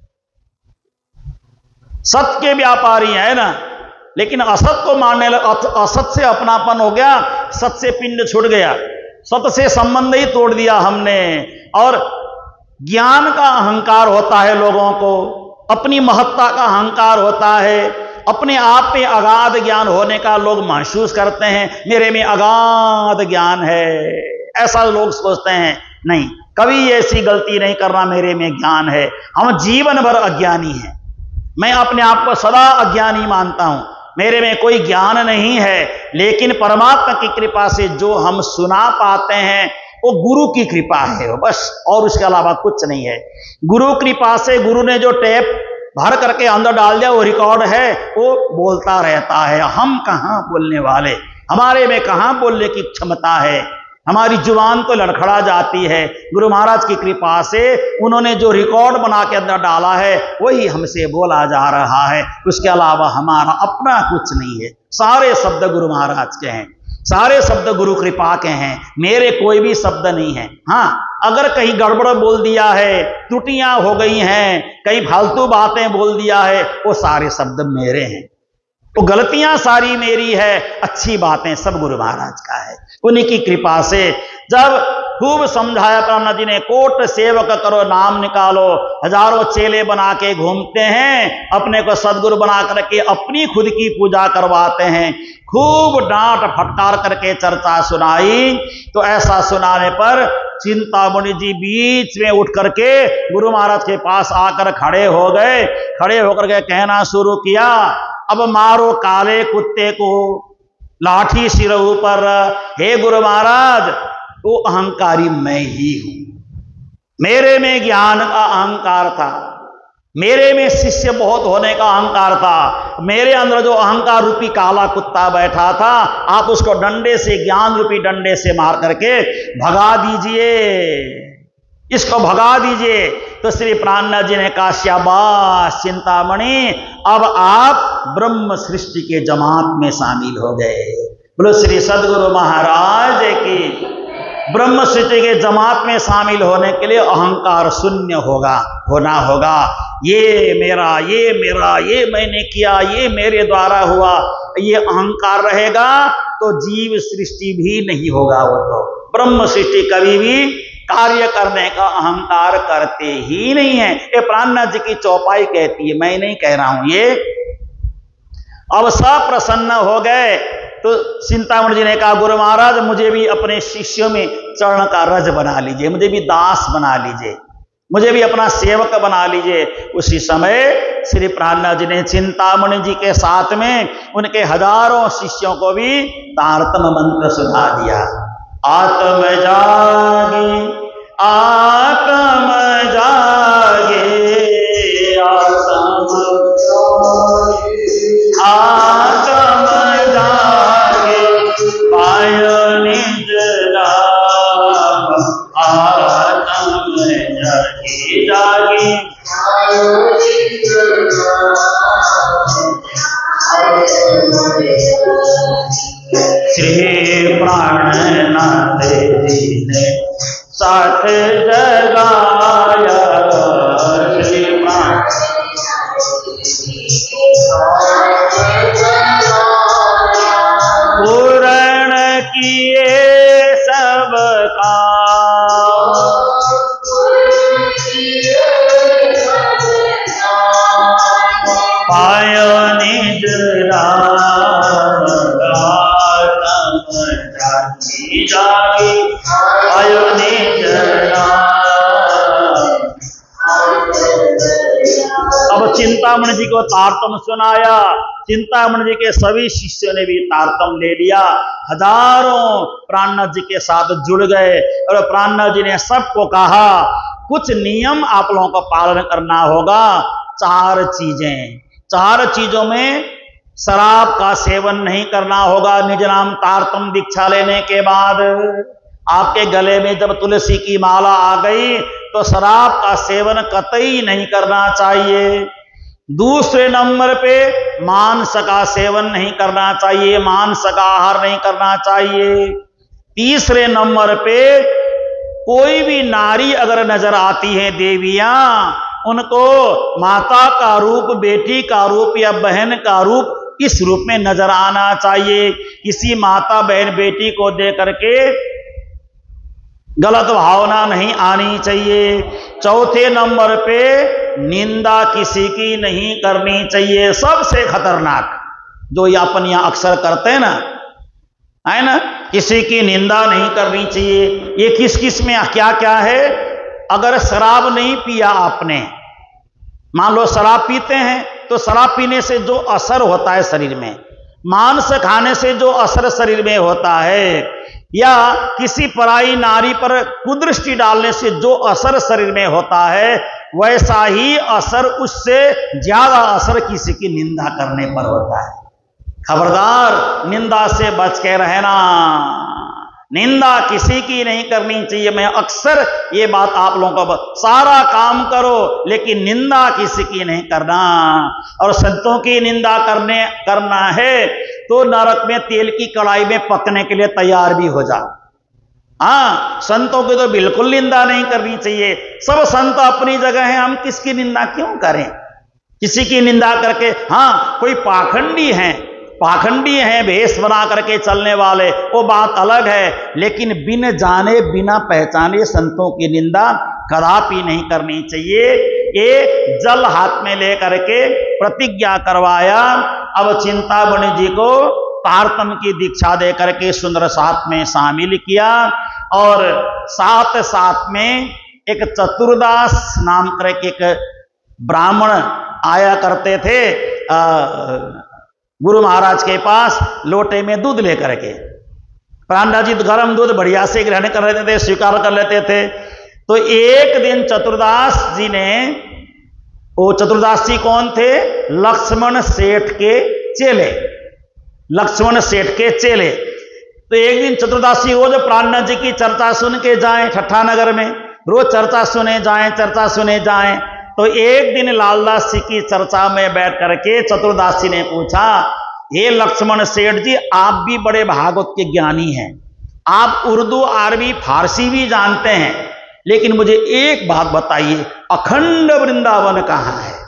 सत्य के व्यापारी है ना, लेकिन असत को मानने लग, असत से अपनापन हो गया, सत से पिंड छूट गया, सत से संबंध ही तोड़ दिया हमने। और ज्ञान का अहंकार होता है लोगों को, अपनी महत्ता का अहंकार होता है, अपने आप में अगाध ज्ञान होने का लोग महसूस करते हैं, मेरे में अगाध ज्ञान है, ऐसा लोग सोचते हैं। नहीं, कभी ऐसी गलती नहीं करना, मेरे में ज्ञान है। हम जीवन भर अज्ञानी हैं, मैं अपने आप को सदा अज्ञानी मानता हूं, मेरे में कोई ज्ञान नहीं है। लेकिन परमात्मा की कृपा से जो हम सुना पाते हैं वो गुरु की कृपा है बस, और उसके अलावा कुछ नहीं है। गुरु कृपा से, गुरु ने जो टेप भर करके अंदर डाल दिया वो रिकॉर्ड है, वो बोलता रहता है। हम कहां बोलने वाले, हमारे में कहां बोलने की क्षमता है, हमारी जुबान तो लड़खड़ा जाती है। गुरु महाराज की कृपा से उन्होंने जो रिकॉर्ड बना के अंदर डाला है वही हमसे बोला जा रहा है, उसके अलावा हमारा अपना कुछ नहीं है। सारे शब्द गुरु महाराज के हैं, सारे शब्द गुरु कृपा के हैं, मेरे कोई भी शब्द नहीं है। हाँ, अगर कहीं गड़बड़ बोल दिया है, त्रुटियां हो गई हैं, कहीं फालतू बातें बोल दिया है, वो सारे शब्द मेरे हैं, वो गलतियां सारी मेरी है, अच्छी बातें सब गुरु महाराज का है, उन्हीं की कृपा से। जब खूब समझाया प्राणनाथ जी ने, कोट सेवक करो नाम निकालो, हजारों चेले बना के घूमते हैं, अपने को सदगुरु बना करके अपनी खुद की पूजा करवाते हैं। खूब डांट फटकार करके चर्चा सुनाई। तो ऐसा सुनाने पर चिंतामणि जी बीच में उठ करके गुरु महाराज के पास आकर खड़े हो गए। खड़े होकर के कहना शुरू किया, अब मारो काले कुत्ते को, लाठी सिर ऊपर। हे गुरु महाराज, वो अहंकारी मैं ही हूं, मेरे में ज्ञान का अहंकार था, मेरे में शिष्य बहुत होने का अहंकार था, मेरे अंदर जो अहंकार रूपी काला कुत्ता बैठा था, आप उसको डंडे से, ज्ञान रूपी डंडे से मार करके भगा दीजिए, इसको भगा दीजिए। तो श्री प्राणनाथ जी ने कहा, शाबाश चिंतामणि, अब आप ब्रह्म सृष्टि के जमात में शामिल हो गए। बोलो श्री सदगुरु महाराज की। ब्रह्म सृष्टि के जमात में शामिल होने के लिए अहंकार शून्य होगा, होना होगा। ये मेरा, ये मेरा, ये मैंने किया, ये मेरे द्वारा हुआ, ये अहंकार रहेगा तो जीव सृष्टि भी नहीं होगा। वो तो ब्रह्म सृष्टि कभी भी कार्य करने का अहंकार करते ही नहीं है। ये प्राणनाथ जी की चौपाई कहती है, मैं नहीं कह रहा हूं। ये अब सब प्रसन्न हो गए। तो चिंतामणि जी ने कहा, गुरु महाराज मुझे भी अपने शिष्यों में चरण का रज बना लीजिए, मुझे भी दास बना लीजिए, मुझे भी अपना सेवक बना लीजिए। उसी समय श्री प्राणनाथ जी ने चिंतामणि जी के साथ में उनके हजारों शिष्यों को भी तारतम मंत्र सुना दिया। आत्म जागे आत्म जागे आत्म आत्म जागे पायो निज राम आत्म जागे जागे श्री प्राणनाथ जी ने साथ जगाया। श्री प्राण पूर्ण किए सब काम पायो निज राम जागी जागी पायो निज राम। अब चिंतामणि जी को तारतम सुनाया। चिंतामणि जी के सभी शिष्यों ने भी तारतम ले लिया। हजारों प्राणनाथ जी के साथ जुड़ गए और प्राणनाथ जी ने सबको कहा, कुछ नियम आप लोगों को पालन करना होगा। चार चीजें, चार चीजों में शराब का सेवन नहीं करना होगा। निज नाम तारतम दीक्षा लेने के बाद आपके गले में जब तुलसी की माला आ गई तो शराब का सेवन कतई नहीं करना चाहिए। दूसरे नंबर पे मांस का सेवन नहीं करना चाहिए, मांस का आहार नहीं करना चाहिए। तीसरे नंबर पे कोई भी नारी अगर नजर आती है देवियां, उनको माता का रूप, बेटी का रूप या बहन का रूप इस रूप में नजर आना चाहिए। किसी माता बहन बेटी को देख करके गलत भावना नहीं आनी चाहिए। चौथे नंबर पे निंदा किसी की नहीं करनी चाहिए। सबसे खतरनाक जो ये अपन यहां अक्सर करते हैं ना, है ना, किसी की निंदा नहीं करनी चाहिए। ये किस किस में क्या क्या है? अगर शराब नहीं पिया आपने, मान लो शराब पीते हैं, तो शराब पीने से जो असर होता है शरीर में, मांस खाने से जो असर शरीर में होता है, या किसी पराई नारी पर कुदृष्टि डालने से जो असर शरीर में होता है, वैसा ही असर, उससे ज्यादा असर किसी की निंदा करने पर होता है। खबरदार, निंदा से बच के रहना। निंदा किसी की नहीं करनी चाहिए। मैं अक्सर ये बात आप लोगों को, सारा काम करो लेकिन निंदा किसी की नहीं करना। और संतों की निंदा करने करना है तो नरक में तेल की कढ़ाई में पकने के लिए तैयार भी हो जाओ। हाँ, संतों की तो बिल्कुल निंदा नहीं करनी चाहिए। सब संत अपनी जगह हैं, हम किसकी निंदा क्यों करें? किसी की निंदा करके, हाँ कोई पाखंडी है, पाखंडी हैं भेष बना करके चलने वाले, वो बात अलग है, लेकिन बिन जाने बिना पहचाने संतों की निंदा कदापि नहीं करनी चाहिए। ये जल हाथ में लेकर के प्रतिज्ञा करवाया। अब चिंतामणि जी को तारतम की दीक्षा दे करके सुंदर साथ में शामिल किया। और साथ साथ में एक चतुर्दास नाम करके एक ब्राह्मण आया करते थे आ, गुरु महाराज के पास लोटे में दूध लेकर के। प्राणनाथ जी गर्म दूध बढ़िया से ग्रहण कर लेते थे, स्वीकार कर लेते थे। तो एक दिन चतुर्दास जी ने, वो चतुर्दास जी कौन थे? लक्ष्मण सेठ के चेले, लक्ष्मण सेठ के चेले। तो एक दिन चतुर्दास जी रोज प्राणनाथ जी की चर्चा सुन के जाएं, ठट्ठा नगर में रोज चर्चा सुने जाएं, चर्चा सुने जाएं। तो एक दिन लालदास जी की चर्चा में बैठ करके चतुर्दास जी ने पूछा, हे लक्ष्मण सेठ जी, आप भी बड़े भागवत के ज्ञानी हैं, आप उर्दू अरबी फारसी भी जानते हैं, लेकिन मुझे एक बात बताइए, अखंड वृंदावन कहाँ है?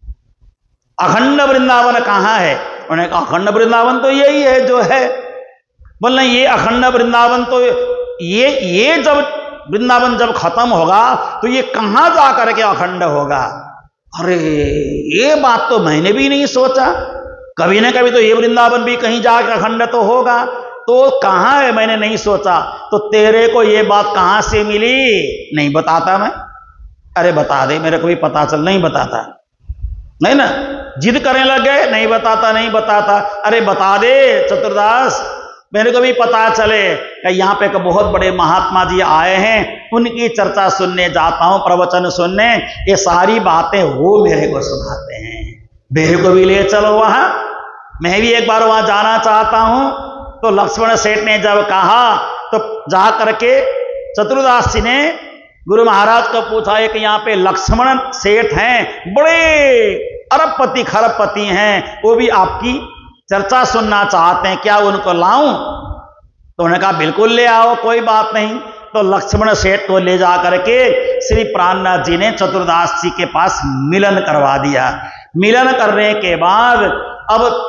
अखंड वृंदावन कहाँ है? उन्होंने कहा अखंड वृंदावन तो यही है जो है। बोले ये अखंड वृंदावन तो ये ये जब वृंदावन जब खत्म होगा तो ये कहां जाकर के अखंड होगा? अरे ये बात तो मैंने भी नहीं सोचा। कभी ना कभी तो ये वृंदावन भी कहीं जाकर अखंड तो होगा, तो कहाँ है मैंने नहीं सोचा। तो तेरे को ये बात कहां से मिली? नहीं बताता मैं। अरे बता दे, मेरे को भी पता चल। नहीं बताता, नहीं ना, जिद करने लग गए, नहीं बताता नहीं बताता। अरे बता दे चतुर्दास, मेरे को भी पता चले कि यहाँ पे बहुत बड़े महात्मा जी आए हैं, उनकी चर्चा सुनने जाता हूं, प्रवचन सुनने, ये सारी बातें वो मेरे को सुनाते हैं, मेरे को भी ले चलो वहां, मैं भी एक बार वहां जाना चाहता हूं। तो लक्ष्मण सेठ ने जब कहा तो जा करके चतुर्दास जी ने गुरु महाराज को पूछा, एक यहाँ पे लक्ष्मण सेठ हैं, बड़े अरबपति खरबपति हैं, वो भी आपकी चर्चा सुनना चाहते हैं, क्या उनको लाऊं? तो उन्होंने कहा बिल्कुल ले आओ, कोई बात नहीं। तो लक्ष्मण सेठ को ले जा करके श्री प्राणनाथ जी ने चतुर्दास जी के पास मिलन करवा दिया। मिलन करने के बाद अब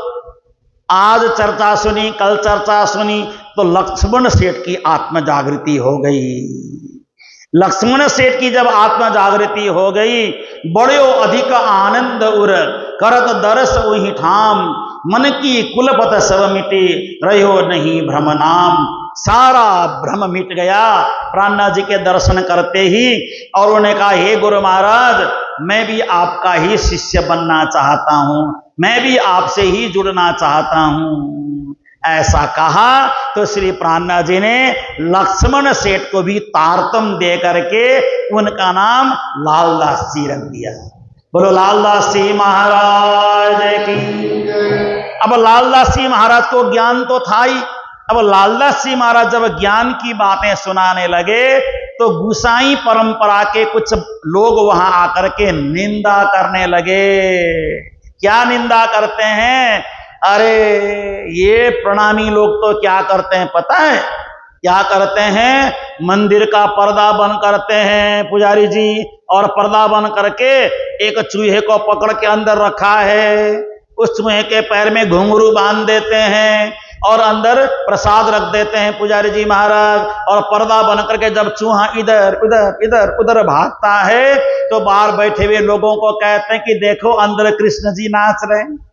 आज चर्चा सुनी, कल चर्चा सुनी, तो लक्ष्मण सेठ की आत्म जागृति हो गई। लक्ष्मण सेठ की जब आत्म जागृति हो गई, बड़े अधिक आनंद उर करत दरस उही ठाम, मन की कुलपत सब मिटे रहो नहीं भ्रम नाम। सारा भ्रम मिट गया प्राणनाथ जी के दर्शन करते ही, और उन्होंने कहा हे गुरु महाराज, मैं भी आपका ही शिष्य बनना चाहता हूं, मैं भी आपसे ही जुड़ना चाहता हूं। ऐसा कहा तो श्री प्राणनाथ जी ने लक्ष्मण सेठ को भी तारतम दे करके उनका नाम लालदास जी रख दिया। बोलो लालदास जी महाराज की। अब लालदास जी महाराज को ज्ञान तो था ही। अब लालदास जी महाराज जब ज्ञान की बातें सुनाने लगे तो गुसाई परंपरा के कुछ लोग वहां आकर के निंदा करने लगे। क्या निंदा करते हैं? अरे ये प्रणामी लोग तो क्या करते हैं पता है? क्या करते हैं? मंदिर का पर्दा बंद करते हैं पुजारी जी, और पर्दा बंद करके एक चूहे को पकड़ के अंदर रखा है, उस चूहे के पैर में घुंघरू बांध देते हैं और अंदर प्रसाद रख देते हैं पुजारी जी महाराज, और पर्दा बन करके जब चूहा इधर उधर इधर उधर भागता है तो बाहर बैठे हुए लोगों को कहते हैं कि देखो अंदर कृष्ण जी नाच रहे हैं।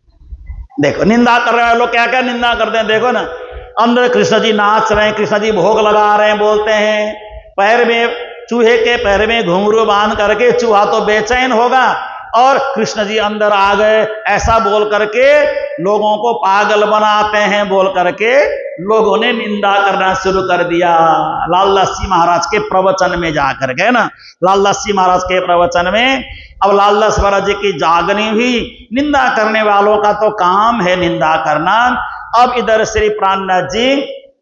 देखो निंदा कर रहे हैं लोग, क्या क्या निंदा करते हैं, देखो ना, अंदर कृष्ण जी नाच रहे हैं, कृष्ण जी भोग लगा रहे हैं, बोलते हैं पैर में, चूहे के पैर में घुंघरू बांध करके चूहा तो बेचैन होगा और कृष्ण जी अंदर आ गए, ऐसा बोल करके लोगों को पागल बनाते हैं, बोल करके लोगों ने निंदा करना शुरू कर दिया। लालदास जी महाराज के प्रवचन में जाकर गए ना, लालदास जी महाराज के प्रवचन में। अब लालदास महाराज जी की जागनी हुई, निंदा करने वालों का तो काम है निंदा करना। अब इधर श्री प्राणनाथ जी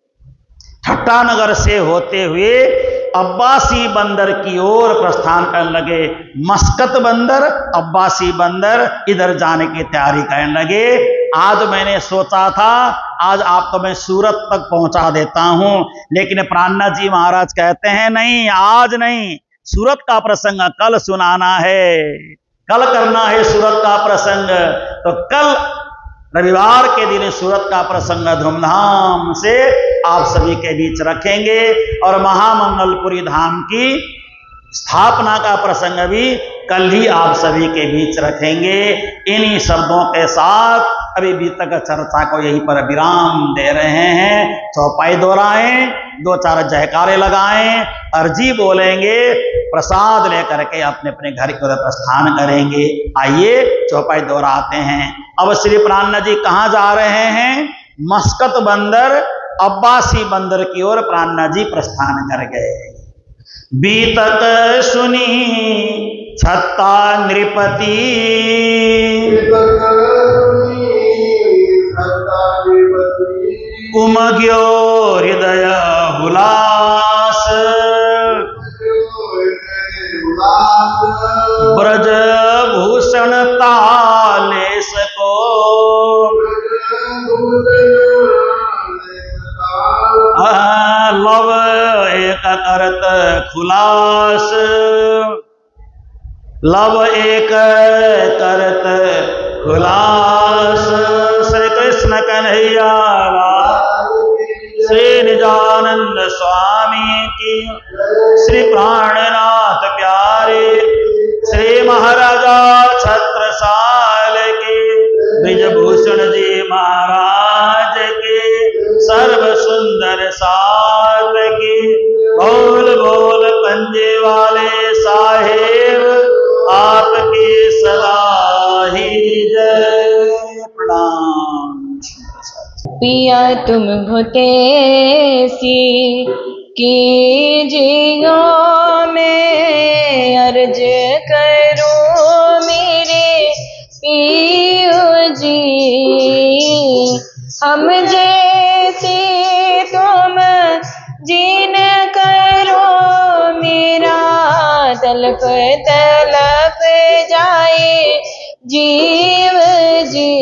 ठट्टा नगर से होते हुए अब्बासी बंदर की ओर प्रस्थान करने लगे। मस्कत बंदर, अब्बासी बंदर, इधर जाने की तैयारी करने लगे। आज मैंने सोचा था आज आपको मैं सूरत तक पहुंचा देता हूं, लेकिन प्राणनाथ जी महाराज कहते हैं नहीं, आज नहीं, सूरत का प्रसंग कल सुनाना है, कल करना है सूरत का प्रसंग। तो कल रविवार के दिन सूरत का प्रसंग धूमधाम से आप सभी के बीच रखेंगे, और महामंगलपुरी धाम की स्थापना का प्रसंग भी कल ही आप सभी के बीच रखेंगे। इन्हीं शब्दों के साथ अभी भी तक चर्चा को यहीं पर विराम दे रहे हैं। चौपाई दोहराएं, दो चार जयकारे लगाएं, अर्जी बोलेंगे, प्रसाद लेकर के अपने अपने घर की ओर प्रस्थान करेंगे। आइए चौपाई दोहराते हैं। अब श्री प्राणनाथ जी कहाँ जा रहे हैं? मस्कत बंदर, अब्बासी बंदर की ओर प्राणनाथ जी प्रस्थान कर गए। बीतक सुनी छत्ता नृपति, उमग्यो हृदय हुलास, ब्रज भूषण तालेस को, लव एक करत खुलास, लव एक करत खुलास। श्री कृष्ण कन्हैया श्री निजानंद स्वामी की, श्री प्राणनाथ प्यारे, श्री महाराजा छत्रसाल की, ब्रिजभूषण मुझे वाले साहेब आपकी सदा ही जय। प्रणाम। पिया तुम भुतेसी कीजियो मैं अर्ज करूं मेरे पियो जी। हम जैसे तुम जीन करो मेरा तलप तलप जाए जीव जी।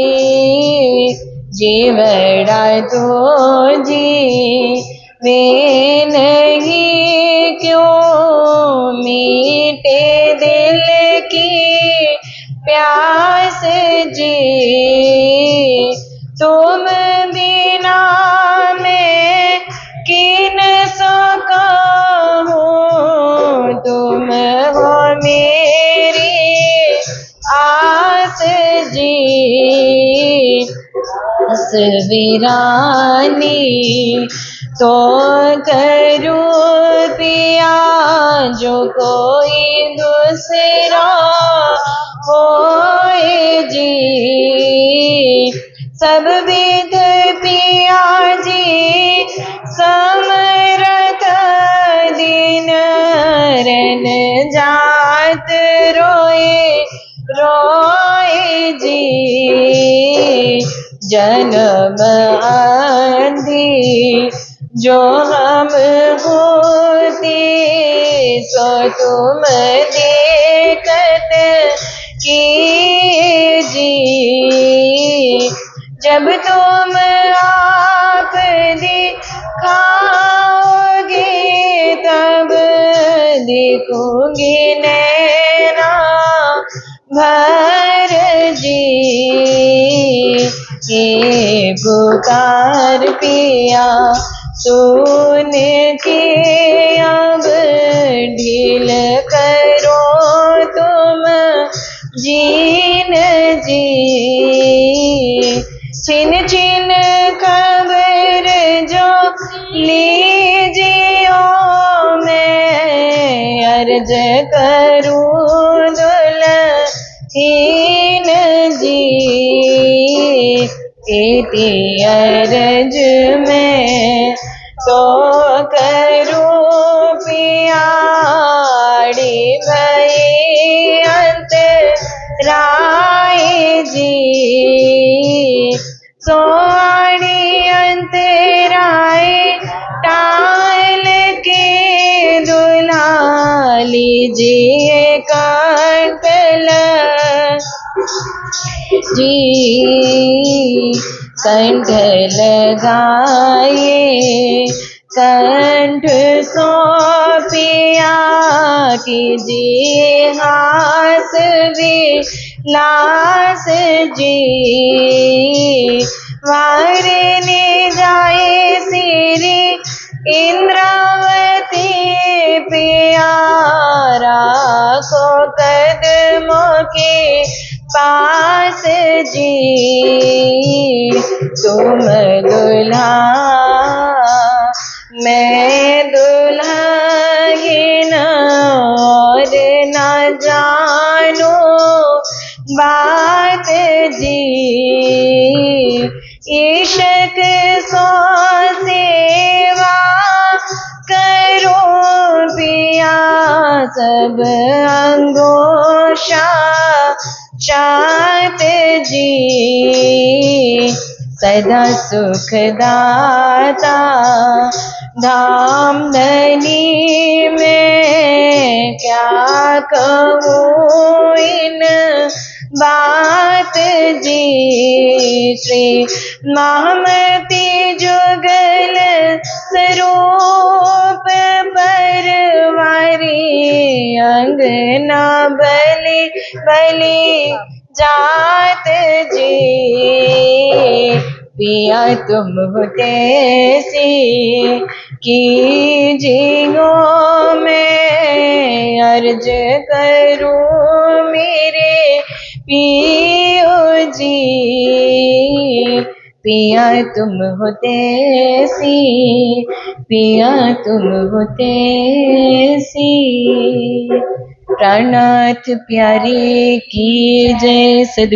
जीवड़ा तो जी वे नहीं क्यों मीटे दिल की प्यास जी। तुम बिना मैं किन सका हूँ तुम हो मेरी आस जी। वीरानी तो करूं पिया जो कोई दूसरा होए जी। सब विध पिया जी समरथ दिन रन जात रोए रोए जी। जन्म आंधी जो हम होते सो तुम देखत किए जी। जब तुम आप दिखाओगे तब देखोगे नैना भर जी। ये पुकार पिया सुन के अब ढील करो तुम जीन जी। छिन छिन खबर जो लीजियो मैं अर्ज करूं दुल्हीन जी। इति अर्ज में तो करूं पियाड़ी भई अंतराय जी। सोआड़ी अंतराय टाल के दुल्हा लीजिए कंठल जी। कंठ लगाए कंठ सौंपिया कीजिए हास विलास जी। वारने जाए श्री इंद्रावती प्यारा को कदमों के पास जी। तुम दुल्हा मैं दुल्हन और न जानो बात जी। इश्क सो सेवा करो पिया सब अंगोशा चात जी। सदा सुखदाता धाम धनी में क्या कहूँ इन बात जी। श्री महामती जुगल स्वरूप परवारी अंगना बलि बलि जात जी। पिया तुम होतेसी कीजियो मैं अर्ज करूं मेरे पियो जी। पिया तुम हो तेसी, पिया तुम हो तेसी। प्राणनाथ प्यारे की जय। सद